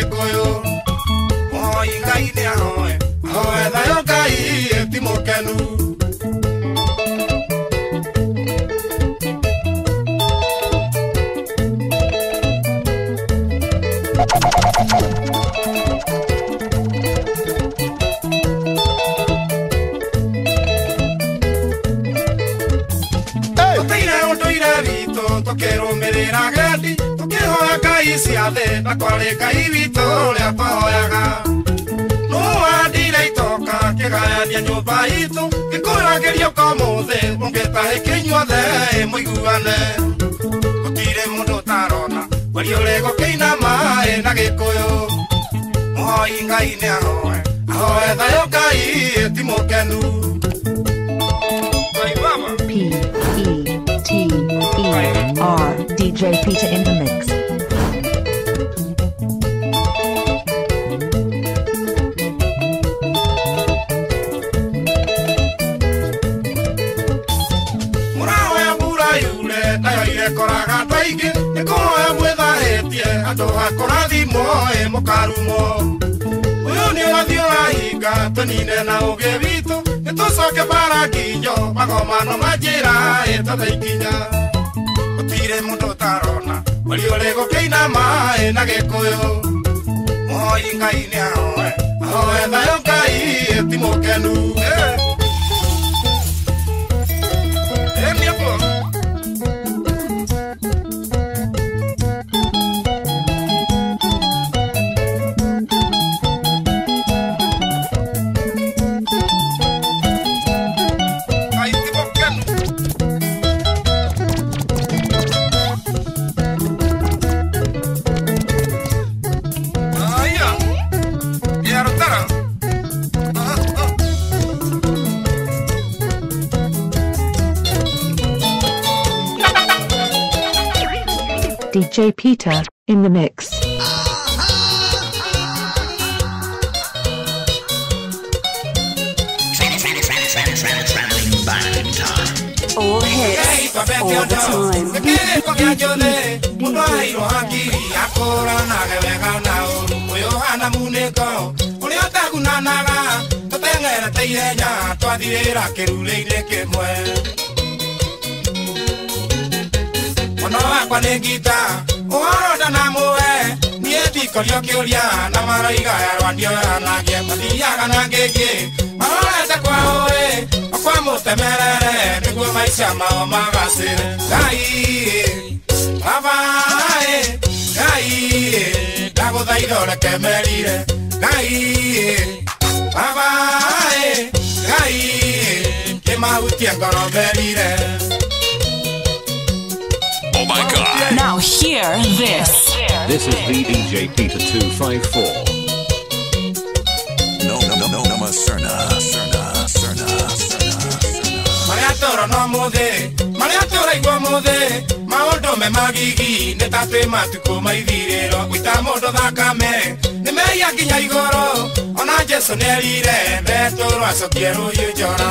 mũkenu. Tũteire ũndũire witũ tũkĩrũmĩrĩra gendi, tũkĩhoya Ngai ciathĩ na kwarĩ Ngai witũ ũrĩa twahoyaga. Nũũ wandire itoka kĩgayania nyũmba itũ, gĩkũragĩrio komũthĩ mũngĩtahĩkio inyuothe mũiguane. Gũtirĩ mũndũ ũtarona wari ũrĩ gũkĩinama na Gĩkũyũ. Mũhoi Ngai nĩ ahoe, ahoe thayũ Ngai ti mũkenu. P E T E R D J Peter in the mix. Mũrahoya mbura yure nayo irekoraga andũ aingĩ, nĩkũhoya mwĩthahĩtie andũ akũrathimwo ĩ mũkarumwo. Ũyũ nĩ ũrathiĩ ũrahinga tũnine na ũgĩ witũ, nĩtũcoke mbara nginyo magomano ma njĩra ĩtatha ikinya. Gũtirĩ mũndũ ũtarona wari ũrĩ gũkĩinama na Gĩkũyũ. Mũhoi Ngai nĩ ahoe, ahoe thayũ Ngai ti mũkenu. D J Peter in the mix. All hits, all the time. Ono wakwa nĩ ngita ũhoro ndanamũhe, niĩ ndikorio kĩũria na maraiga yarwandio yanagie mathiaga na ngĩngĩ marorete kwa ũĩ okwa mũtemerere nĩguo maica mao magacĩre. Ngai baba Ngai ndagũthaitha ũreke merire. Ngai baba Ngai kĩmahutie ngoro merire. Oh my God. Now hear this. This is V D J Peter two five four. No, no, no, no, no, no, Cerna, Cerna, Cerna, Cerna, Cerna. Mariatora no mothe, Mariatora igua mothe, maũndũ me magigi, nĩ ta twĩ matukũ maithirĩro, gwĩta mũndũ thakame, nĩ meia nginya igũrũ, ona Jesũ nĩ erire, mbetũrwo acokie rũhiũ njora.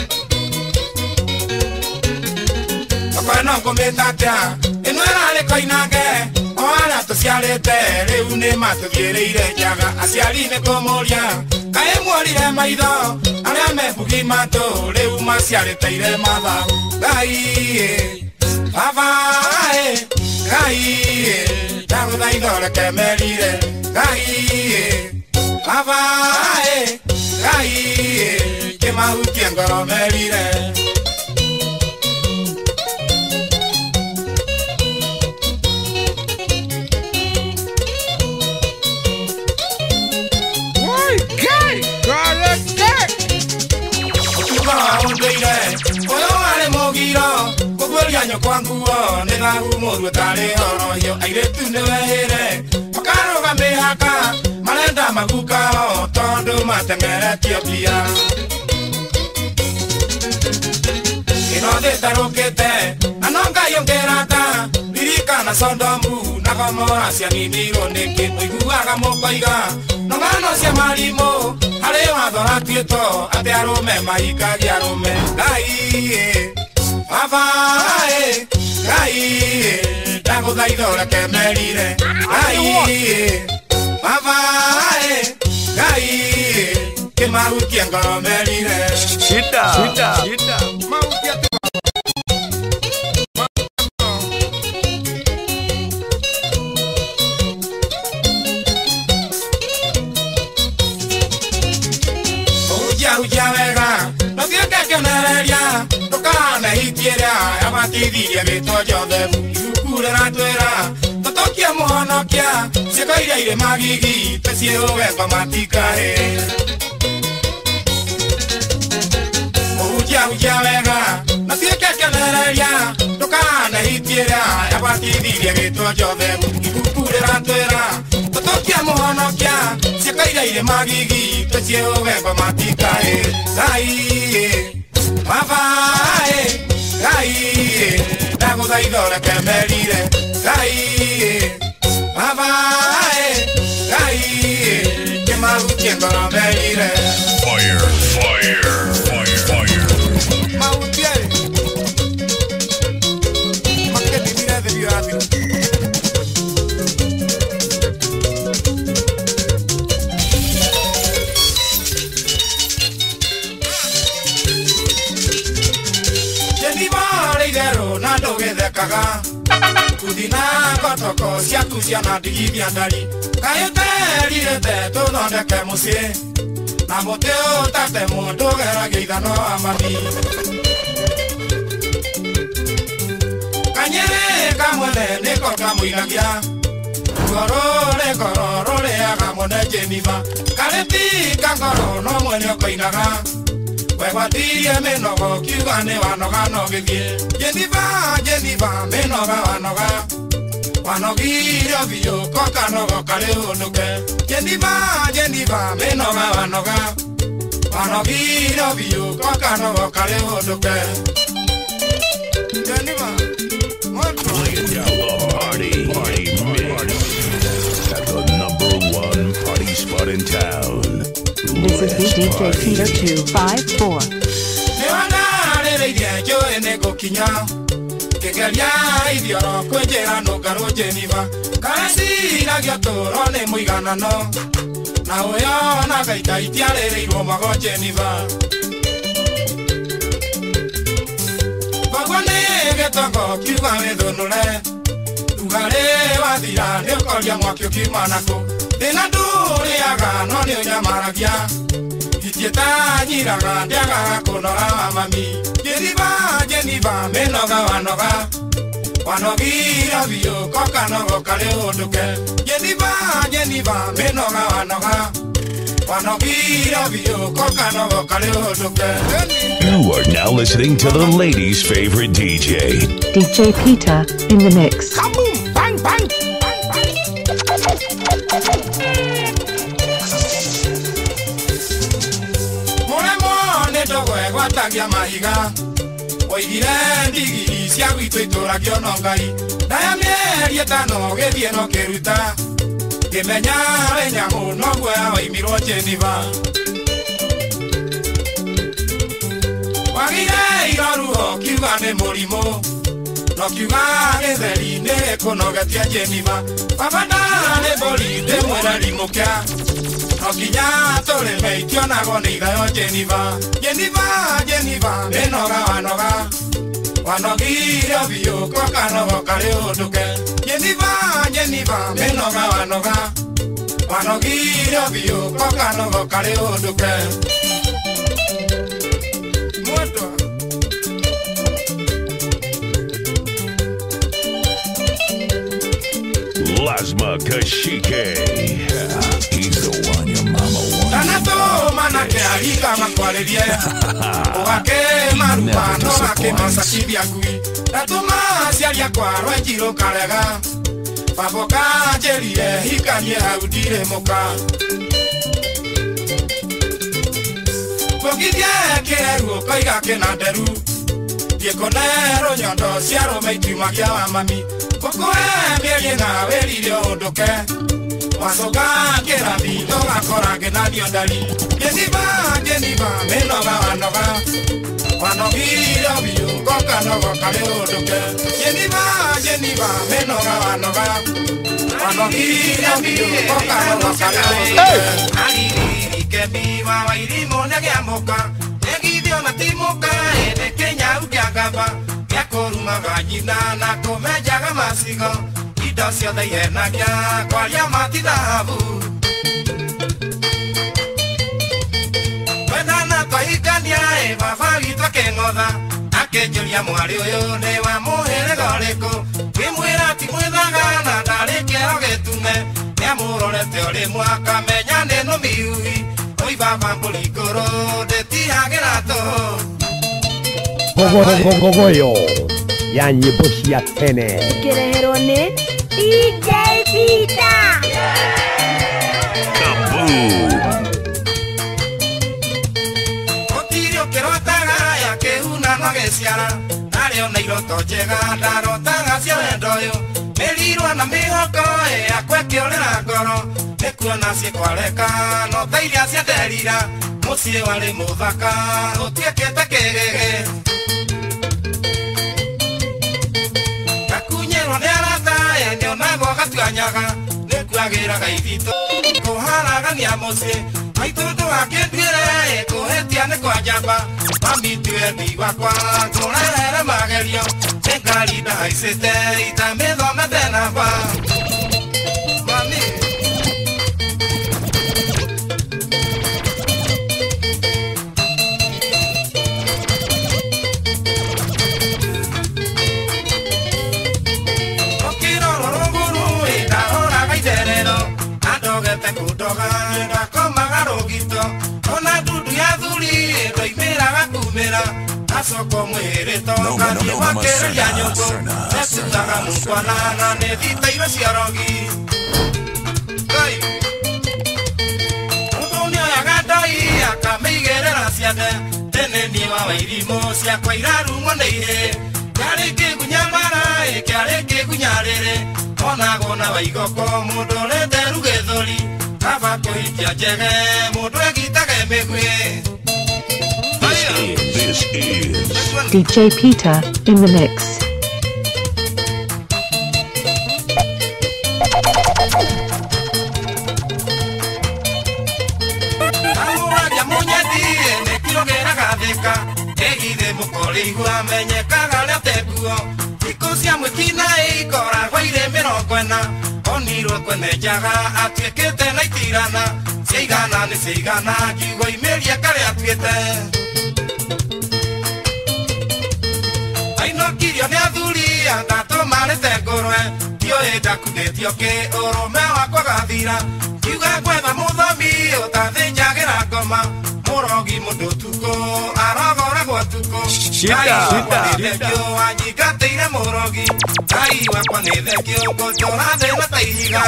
Okwena ngũmĩta atĩa, ĩno ĩrarĩ koinange, o arĩa tũciarĩte, rĩu nĩ matũthiĩrĩire njaga, aciari nĩ kũmũria, kaĩ muorire maitho, arĩa mebugi matũ, rĩu maciarĩteire matha. Ngai baba Ngai ndagũthaitha ũreke merire. Ngai baba Ngai kĩmahutie ngoro merire. Kwa nguo nĩ thagumũrue tarĩ horo hiũ, airĩtu nĩ wehĩre makarũga mĩhaka marenda magukao tondũ mateng'eretio mbia. Ĩno thĩ ĩtarũkĩte na no Ngai ũngĩrata, ririkana Sodomu na Gomora cianinirwo nĩkĩ, mũiguaga mũkoiga no ng'ano cia marimũ harĩ watho ratuĩtwo atĩ arũme mahikagia arũme. Ngai baba Ngai ndagũthaitha ũreke merire. Ngai baba Ngai mahutia ngoromerire. Shida, shida, shida. Mahutia tu. Uja uja wega, no tiene que kenereria, tokane hitiera, abatidiria gito jode, yukure na tuera, totokia mohonokia, sekaira ire magigi, pesio wega matika he. Uja uja wega, no tiene que kenereria, tokane hitiera, abatidiria gito jode, yukure na tuera, totokia mohonokia, sekaira ire magigi, pesio wega matika he. Gai, mavae, gai, dago da idora que me lire. Gai, mavae, gai, que maluquien no me lire. Fire, fire, fire, fire. Maluquien, ma que te mira de viaje. Nado gede kaga Kudina kotoko siaku siana digi andali Kayote lirete todo de que musie Na moteo tate mundo gera geida no amami Kanyere kamone neko kamuinagia Goro le goro le agamone jeniva Kaleti kangoro no mwenye koinaga Wewatirie menogo kiugane wanoga nogegie Jeniva, Jeniva, menoga wanoga Wanogire vio koka nogo kare unuke Jeniva, Jeniva, menoga wanoga Wanogire vio koka nogo kare unuke Jeniva, Laying down the party, party mix at the number one party spot in town. This is the D J Peter two five four. Yo ene gokinya Kegeria idioro kwejera no garo Jeniva Karasi na gyatoro ne muigana no Na oyo na gaita itiarere iro mago Jeniva Bagwane getoko kiuga medonole Ugare wadira neokolia mwakio kimanako Dena dure aga no ne onyamaragia Itieta nyiraga ndiaga kunora mami Jeniva, Jeniva, menoga wanoga Wanogira vio koka nogo kare unuke Jeniva, Jeniva, menoga wanoga Wanogira vio koka nogo kare unuke You are now listening to the ladies' favorite D J. D J Peter in the mix. Kaboom! Bang, bang! Watagia mahiga Oigire ndigiri cia gwitũ itũragio no Ngai Ndaya mĩeri ĩtano gĩthiĩ no kĩruta Ngĩmenya wĩ nyamũ noguo waimirwo Jeniva Wagire iroruho kiuga nĩ mũrimũ No kiuga gĩtheri nĩ kũnogetia Jeniva Babanda nĩ mbũri ndĩmwĩra rimũkĩa Okinya tole meitio nago ni gayo Jeniva Jeniva, Jeniva, menoga wanoga Wanogire vio koka nogo kare unuke Jeniva, Jeniva, menoga wanoga Wanogire vio koka nogo kare unuke Muerto Lasma Kashike. He's the one your mama wants. Tanato manake alika makwarerie. Oake marumano ake masaki biagui. Tatuma sialia kwaro ejiro karega. Faboka jerie hikanye haudire moka. Bogidie keru koiga kenaderu. Diekonero nyondo siaro meitu magia wa mami. Kokoe mieli na weli ondoke Wasoga kerabi Toga korage na diondali Jeniva, Jeniva, menoga wanoga Wanogiro biyo Koka nogo kare ondoke Jeniva, Jeniva, menoga wanoga Wanogiro biyo Koka nogo kare ondoke Mũkeni wa Wairimũ nĩagĩamũka, egithio na timũka, ene Kenya ũkĩangamba, gĩakũrumaga nyina na kũmenjaga macigo, indo ciothe ihenagia kwaria matithabu. Wendana twahikania ĩ baba witũ akĩng'otha, akĩnjũria mwarĩ ũyũ nĩ wa mũhĩrĩga ũrĩkũ, ngĩmwĩra ti mwĩthaga na ndarĩ kĩero gĩtume, nĩamũrorete ũrĩ mwaka menya nĩ nũmiuhi, oi baba mbũringũrũ ndĩtihagĩra tũhũ. Gogoyo ya nyĩmbo cia tene Ikĩreherwo nĩ D J Peter. Gũtirĩ ũkĩrotaga yakĩhuna no gĩciara, narĩo na iroto njega ndarotaga cia wendo ũyũ, mĩrirwa na mĩhoko yakwa ĩkĩũrĩra ngoro, nĩkuona ciĩkwareka no ta iria cianderira, mũciĩ warĩ mũthaka ũtuĩkĩte kĩgĩgĩ. Gakunyĩrwo nĩ arata nĩonagwo gatuanyaga, nĩkuagĩraga ithitũ kũharagania mũciĩ, maitũndũ akĩnduĩre kũhĩtia nĩ kwa njamba, mami twendi wakwa tũrehere magerio, nĩ ngari ndahaicĩte itamĩthomete namba. Mami kudoga ndakomaga rũgito, ona ndundu ya thuri ndoimĩraga kumĩra, acoko mwĩrĩto ngathiĩ wakĩrĩria nyũngũ, nĩtutaga mũkwana na nĩ thitairwo cia rogi. Mũndũ nĩoyaga ndoi akamĩigĩrĩra ciande, tene niĩ wa Wairimũ ciakwa irarumwo nĩ ihĩ, kĩarĩ kĩgunya mara kĩarĩ kĩgunya rĩrĩ, onagwo na waigoko mũndũ ũrĩnderu gĩthũri, kaba kũhikia njege mũndũ egitaga mĩguĩ. This is D J Peter in the mix. Amũragia mũnyeti nĩkĩrogera gathĩka, egithe mũkori igua menyekaga rĩa tekuo, thikũ cia mwĩkina ikoragwo irĩ mĩrongo ĩna, onirwo kwenenjaga atuĩkĩte na itirana, ciaigana nĩ ciaigana kiugo imĩria karĩa atuĩte. Ainokirio nĩ athuri ndatũmarĩte ngũrwe, ndiũĩ ndakundĩtio kĩ ũrũme wakwa gathira, kiuga gwetha mũthomi ũtathĩnjagĩra ngoma, mũrogi mũndũ ũtukũ arogoragwo tukũ, ngai thengio wanyiingatĩire mũrogi, ngai wakwa nĩ thengio ngũtũra thĩna ta ihiga.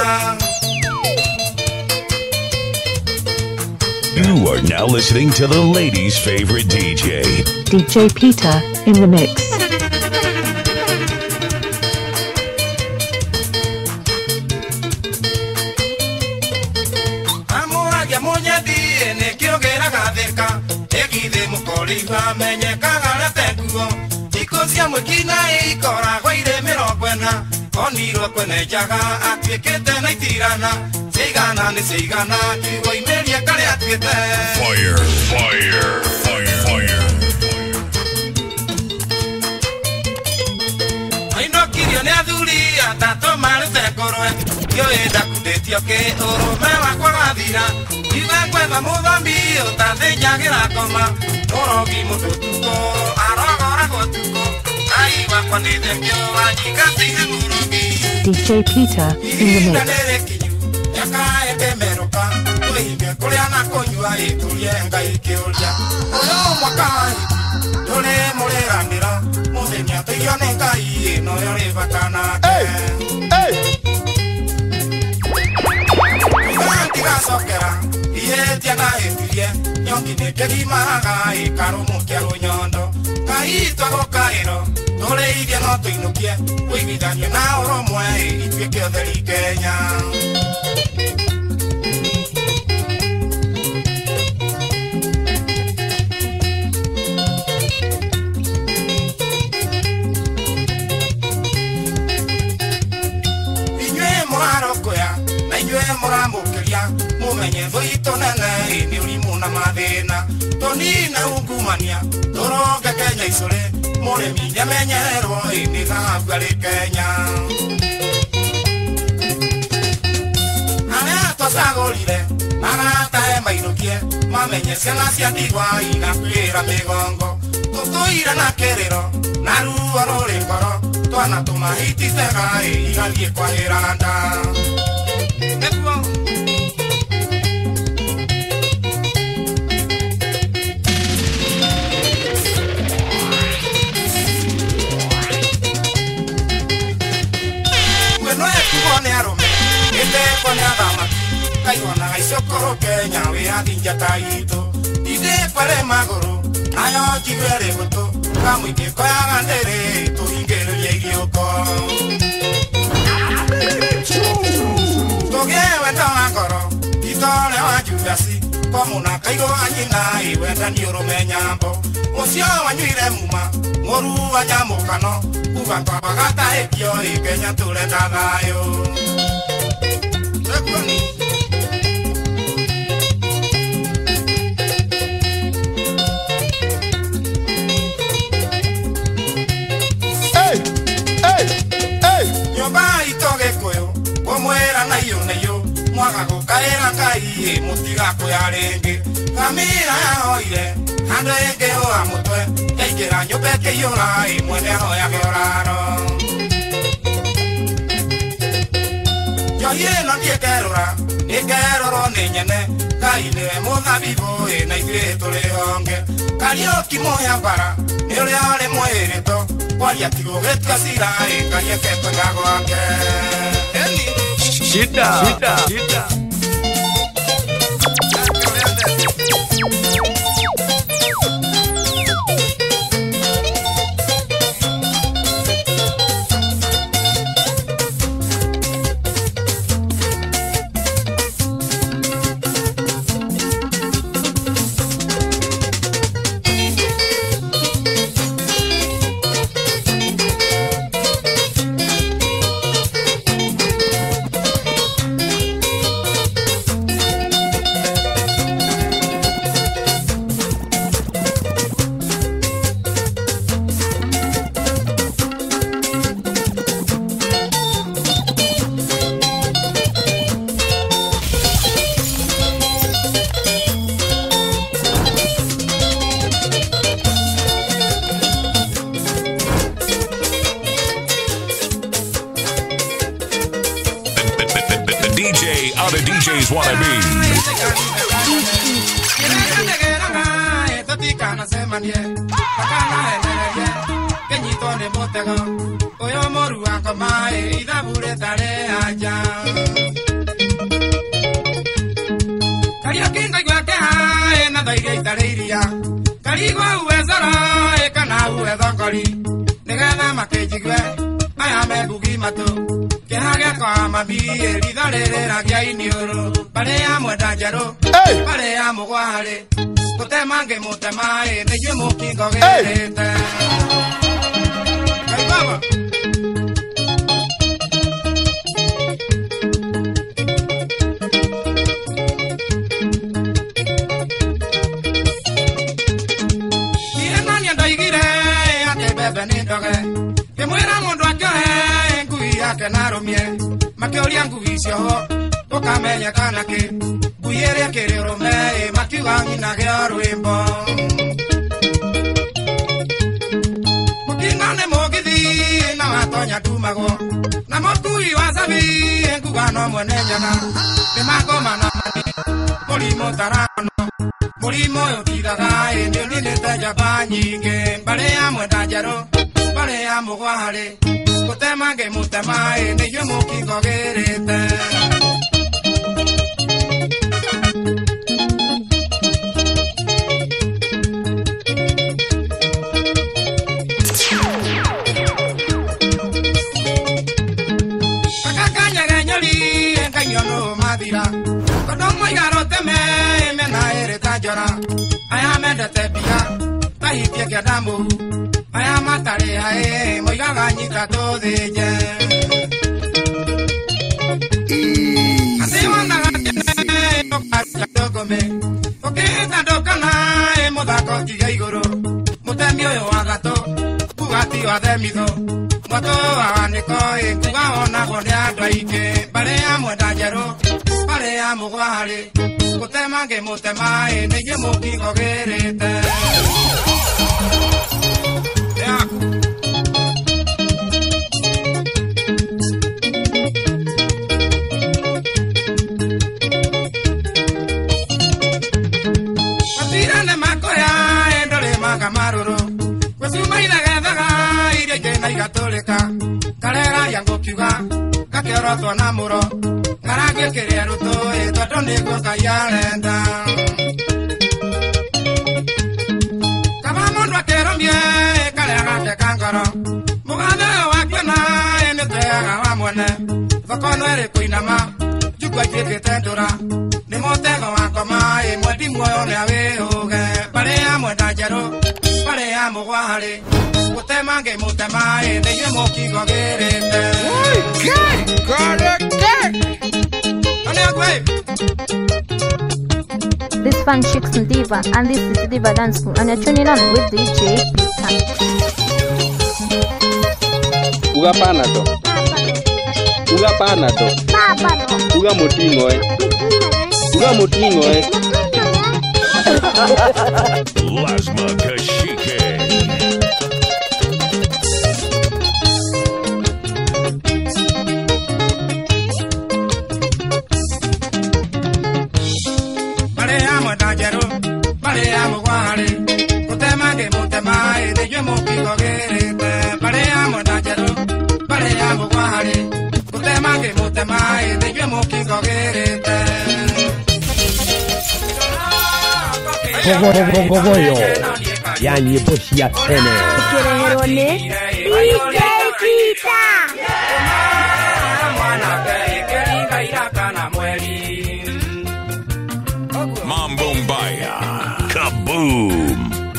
You are now listening to the ladies' favorite D J, D J Peter in the mix. Amũragia mũnyeti nĩkĩogera gathĩka, egithe mũkori igua menyekaga rĩa tekuo, thikũ cia mwĩkina ikoragwo irĩ mĩrongo ĩna, onirwo kwenenjaga atuĩkĩte na itirana, ciaigana nĩ ciaigana kiugo imĩria karĩa atuĩte. Fire, fire, fire, fire. Ainokirio nĩ athuri ndatũmarĩte ngũrwe, ndiũĩ ndakundĩtio kĩ ũrũme wakwa gathira, kiuga gwetha mũthomi ũtathĩnjagĩra ngoma, mũrogi mũndũ ũtukũ arogoragwo tukũ, ngai wakwa nĩ thengio wanyiingatĩire mũrogi. D J Peter in the mix. Yakaetemeroka tuhinge kuria na kunyua iturie ngai kiuria uyu mwaka turi muriranira muthenya tuirio ni ngai ino yori bakana tigacokera iyetia na iturie nyongi ni kĩgimaga ikarumu kia runyondo ngai twagokaĩro tũrĩithie no tũinũkie wĩiguithanie na ũrũmwe ituĩke ũtheri Kenya. Inyuĩ mũrarokoya na inyuĩ mũramũkĩria tumenye thũitũ nene nĩ ũrimũ na mathĩna tũnine ungumania tũronge Kenya icũrĩ mũrĩmi nĩamenyererwo nĩ thahabu arĩ Kenya arĩa twacagũrire magatahe mainũkie mamenye ciana cia ndigwa igakwĩra mĩgongo tũtũire na kĩrĩro na ruo rũrĩ ngoro twana tũmahititega igathiĩ kwahĩra nda nĩguo weno ekuo nĩ arũme ĩtekwo nĩ athamaki kaigona icokoro Kenya wĩyathi njata itũ ithĩkwa rĩ magũrũ nayo njigwe rĩ gũtũ kamũingĩ koyaga ndĩrĩ tũhingĩrĩrie iriũko tũgĩe wendo wa ngoro itore wa Judasi komũna kaigũ anyina wendani ũrũme nyambo ũcio wanyuire muma mũru wa nyamũkano kuga twabagataĩkio Kenya tũrenda thayũ nyũmba itũ Gĩkũyũ kũmwĩra na iyo na iyo mwaga gũkaĩra Ngai mũtigakwĩya rĩngĩ kamira yahoire handũ ĩngĩ hũa mũtwe yaingĩra nyũmba ĩkĩiyũra mwene ahoyage ũraro njohi ĩno ndiĩkerũra nĩngerorwo nĩ nyene Ngai nĩwe mũthabibũ na ithuĩ tũrĩ honge Kariũki mũhĩa mbara nĩ ũrĩa ũrĩ mwĩrĩto kwaria tigũgĩtua cira Ngai eketwenga gwake Shida, shida, shida. How the D Js wanna be. ti wa themizo mwato wa niko e kuga ona kone atwaike bare ya mwenda jero bare ya mugwari kutema nge mutema e nije mukingo gerete Atirane makoya endole magamaruru Kwesuma gathaga iria jena igatulika karera yango kiuga gakiorotwo na muro ngaragĩkĩria rũtũĩ tondũ nĩguo Ngai arenda kaba mũndũ akĩrũmie karĩa gake ka ngoro mũgathe ũyũ wakiona nĩ teaga wa mwene thoko no ĩrĩ kũinama njugua ituĩkĩte ndũra nĩ mũtego wa ngoma ĩmwe ndi muoyo nĩa wĩhũge mbarĩ ya mwenda njerũ mbarĩ ya mũgwa harĩ gũtema ngĩmũtema thĩinĩ mũkingo gĩrĩte This fun Chicks and Diva, and this is Diva Dance School, and you're tuning on with D J Pita. Uga panado. Uga panado. Uga motingo eh. Uga motingo eh. Lasma Kashike. Gogoyo yani boshi ya tene Kireherwa ni D J Pita. Mambo Mbaya. Kaboom.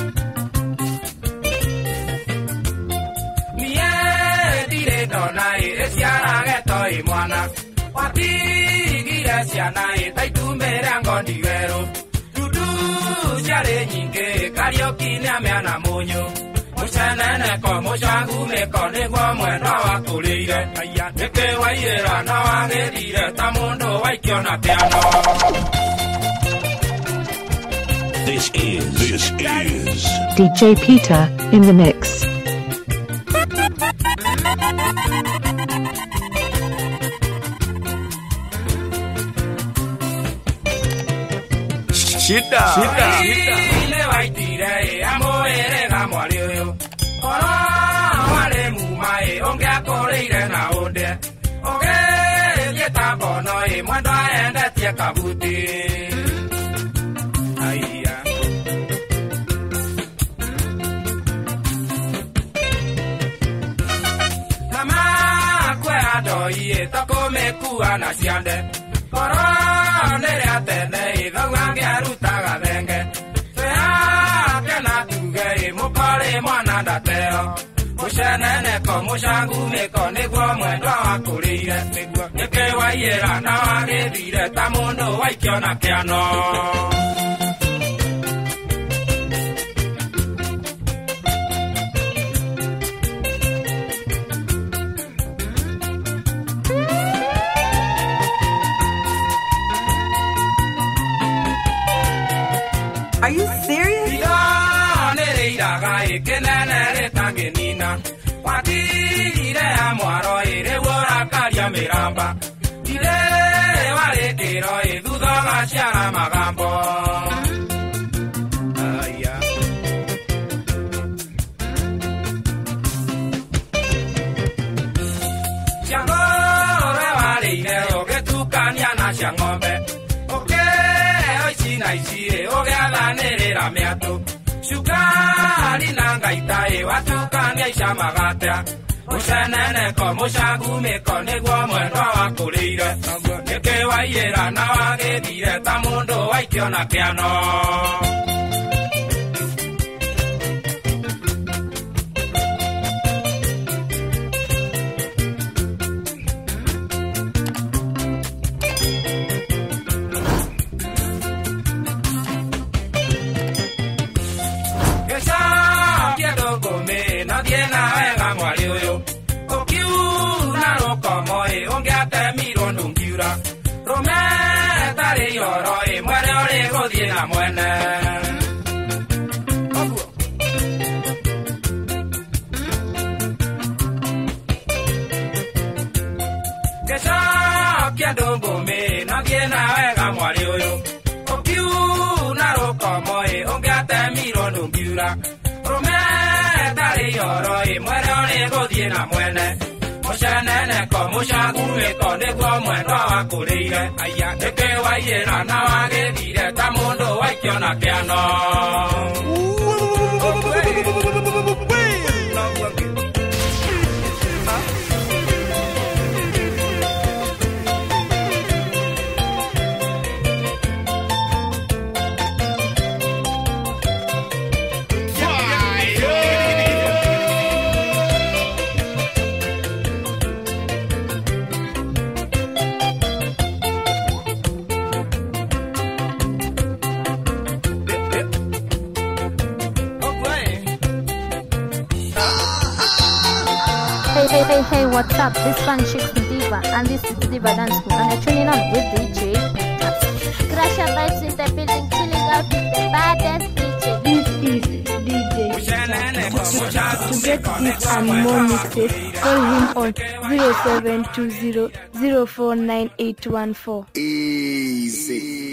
Jare nyinge karaoke ni ameana munyu mucenene ko mucangu meko niguo mwendwa wakũrĩire nĩkĩ waiyĩra na wagĩrire ta mũndũ waikio na piano. This is this is D J Pita in the mix. Shida, shida, shida. Ile waitire amoere ga mwari uyu. Ora wale mumae onge akoreire na onde. Oge geta bono e mwendo ende tie kabuti. Aiya. Kama kwe adoi e toko mekua na siande. Ora nere atene idhau angĩarutaga thenge twĩhake na tuge mũkore mwana ndateo mũceneneko mũcangumĩko nĩguo mwendwa wakũrĩire nĩkĩ waiyĩra na wagĩthire ta mũndũ waikio na kĩano. Are you serious? Shukari nangaita e watukania ishamagatea Muceneneko mucangumĩko nĩguo mwendwa wakũrĩire nĩkĩ waiyĩra na wagĩthire ta mũndũ waikio na kĩano. Nadie nawe wega mwari uyu ukiuna rukomo i ungiatemirwo ndungiura rume tari yoro i mwere uri guthie na mwene Gecokia ndungumi no thie na wega mwari uyu ukiuna rukomo i ungiatemirwo ndungiura rume tari yoro i mwere uri guthie na mwene muceneneko mucagumiko niguo mwendwa wakurire aya nikiwaiyira na wagithire ta mundu waikio na kiano Hey, hey, hey, hey, what's up? This is Fun Chicks Diva, and this is Diva Dance School, and you're tuning on with D J Peter. Crash and Vibes in the building, chilling out with the baddest D J. This is D J Peter. To get this and more mixes, call him on zero seven two zero zero four nine eight one four. Easy.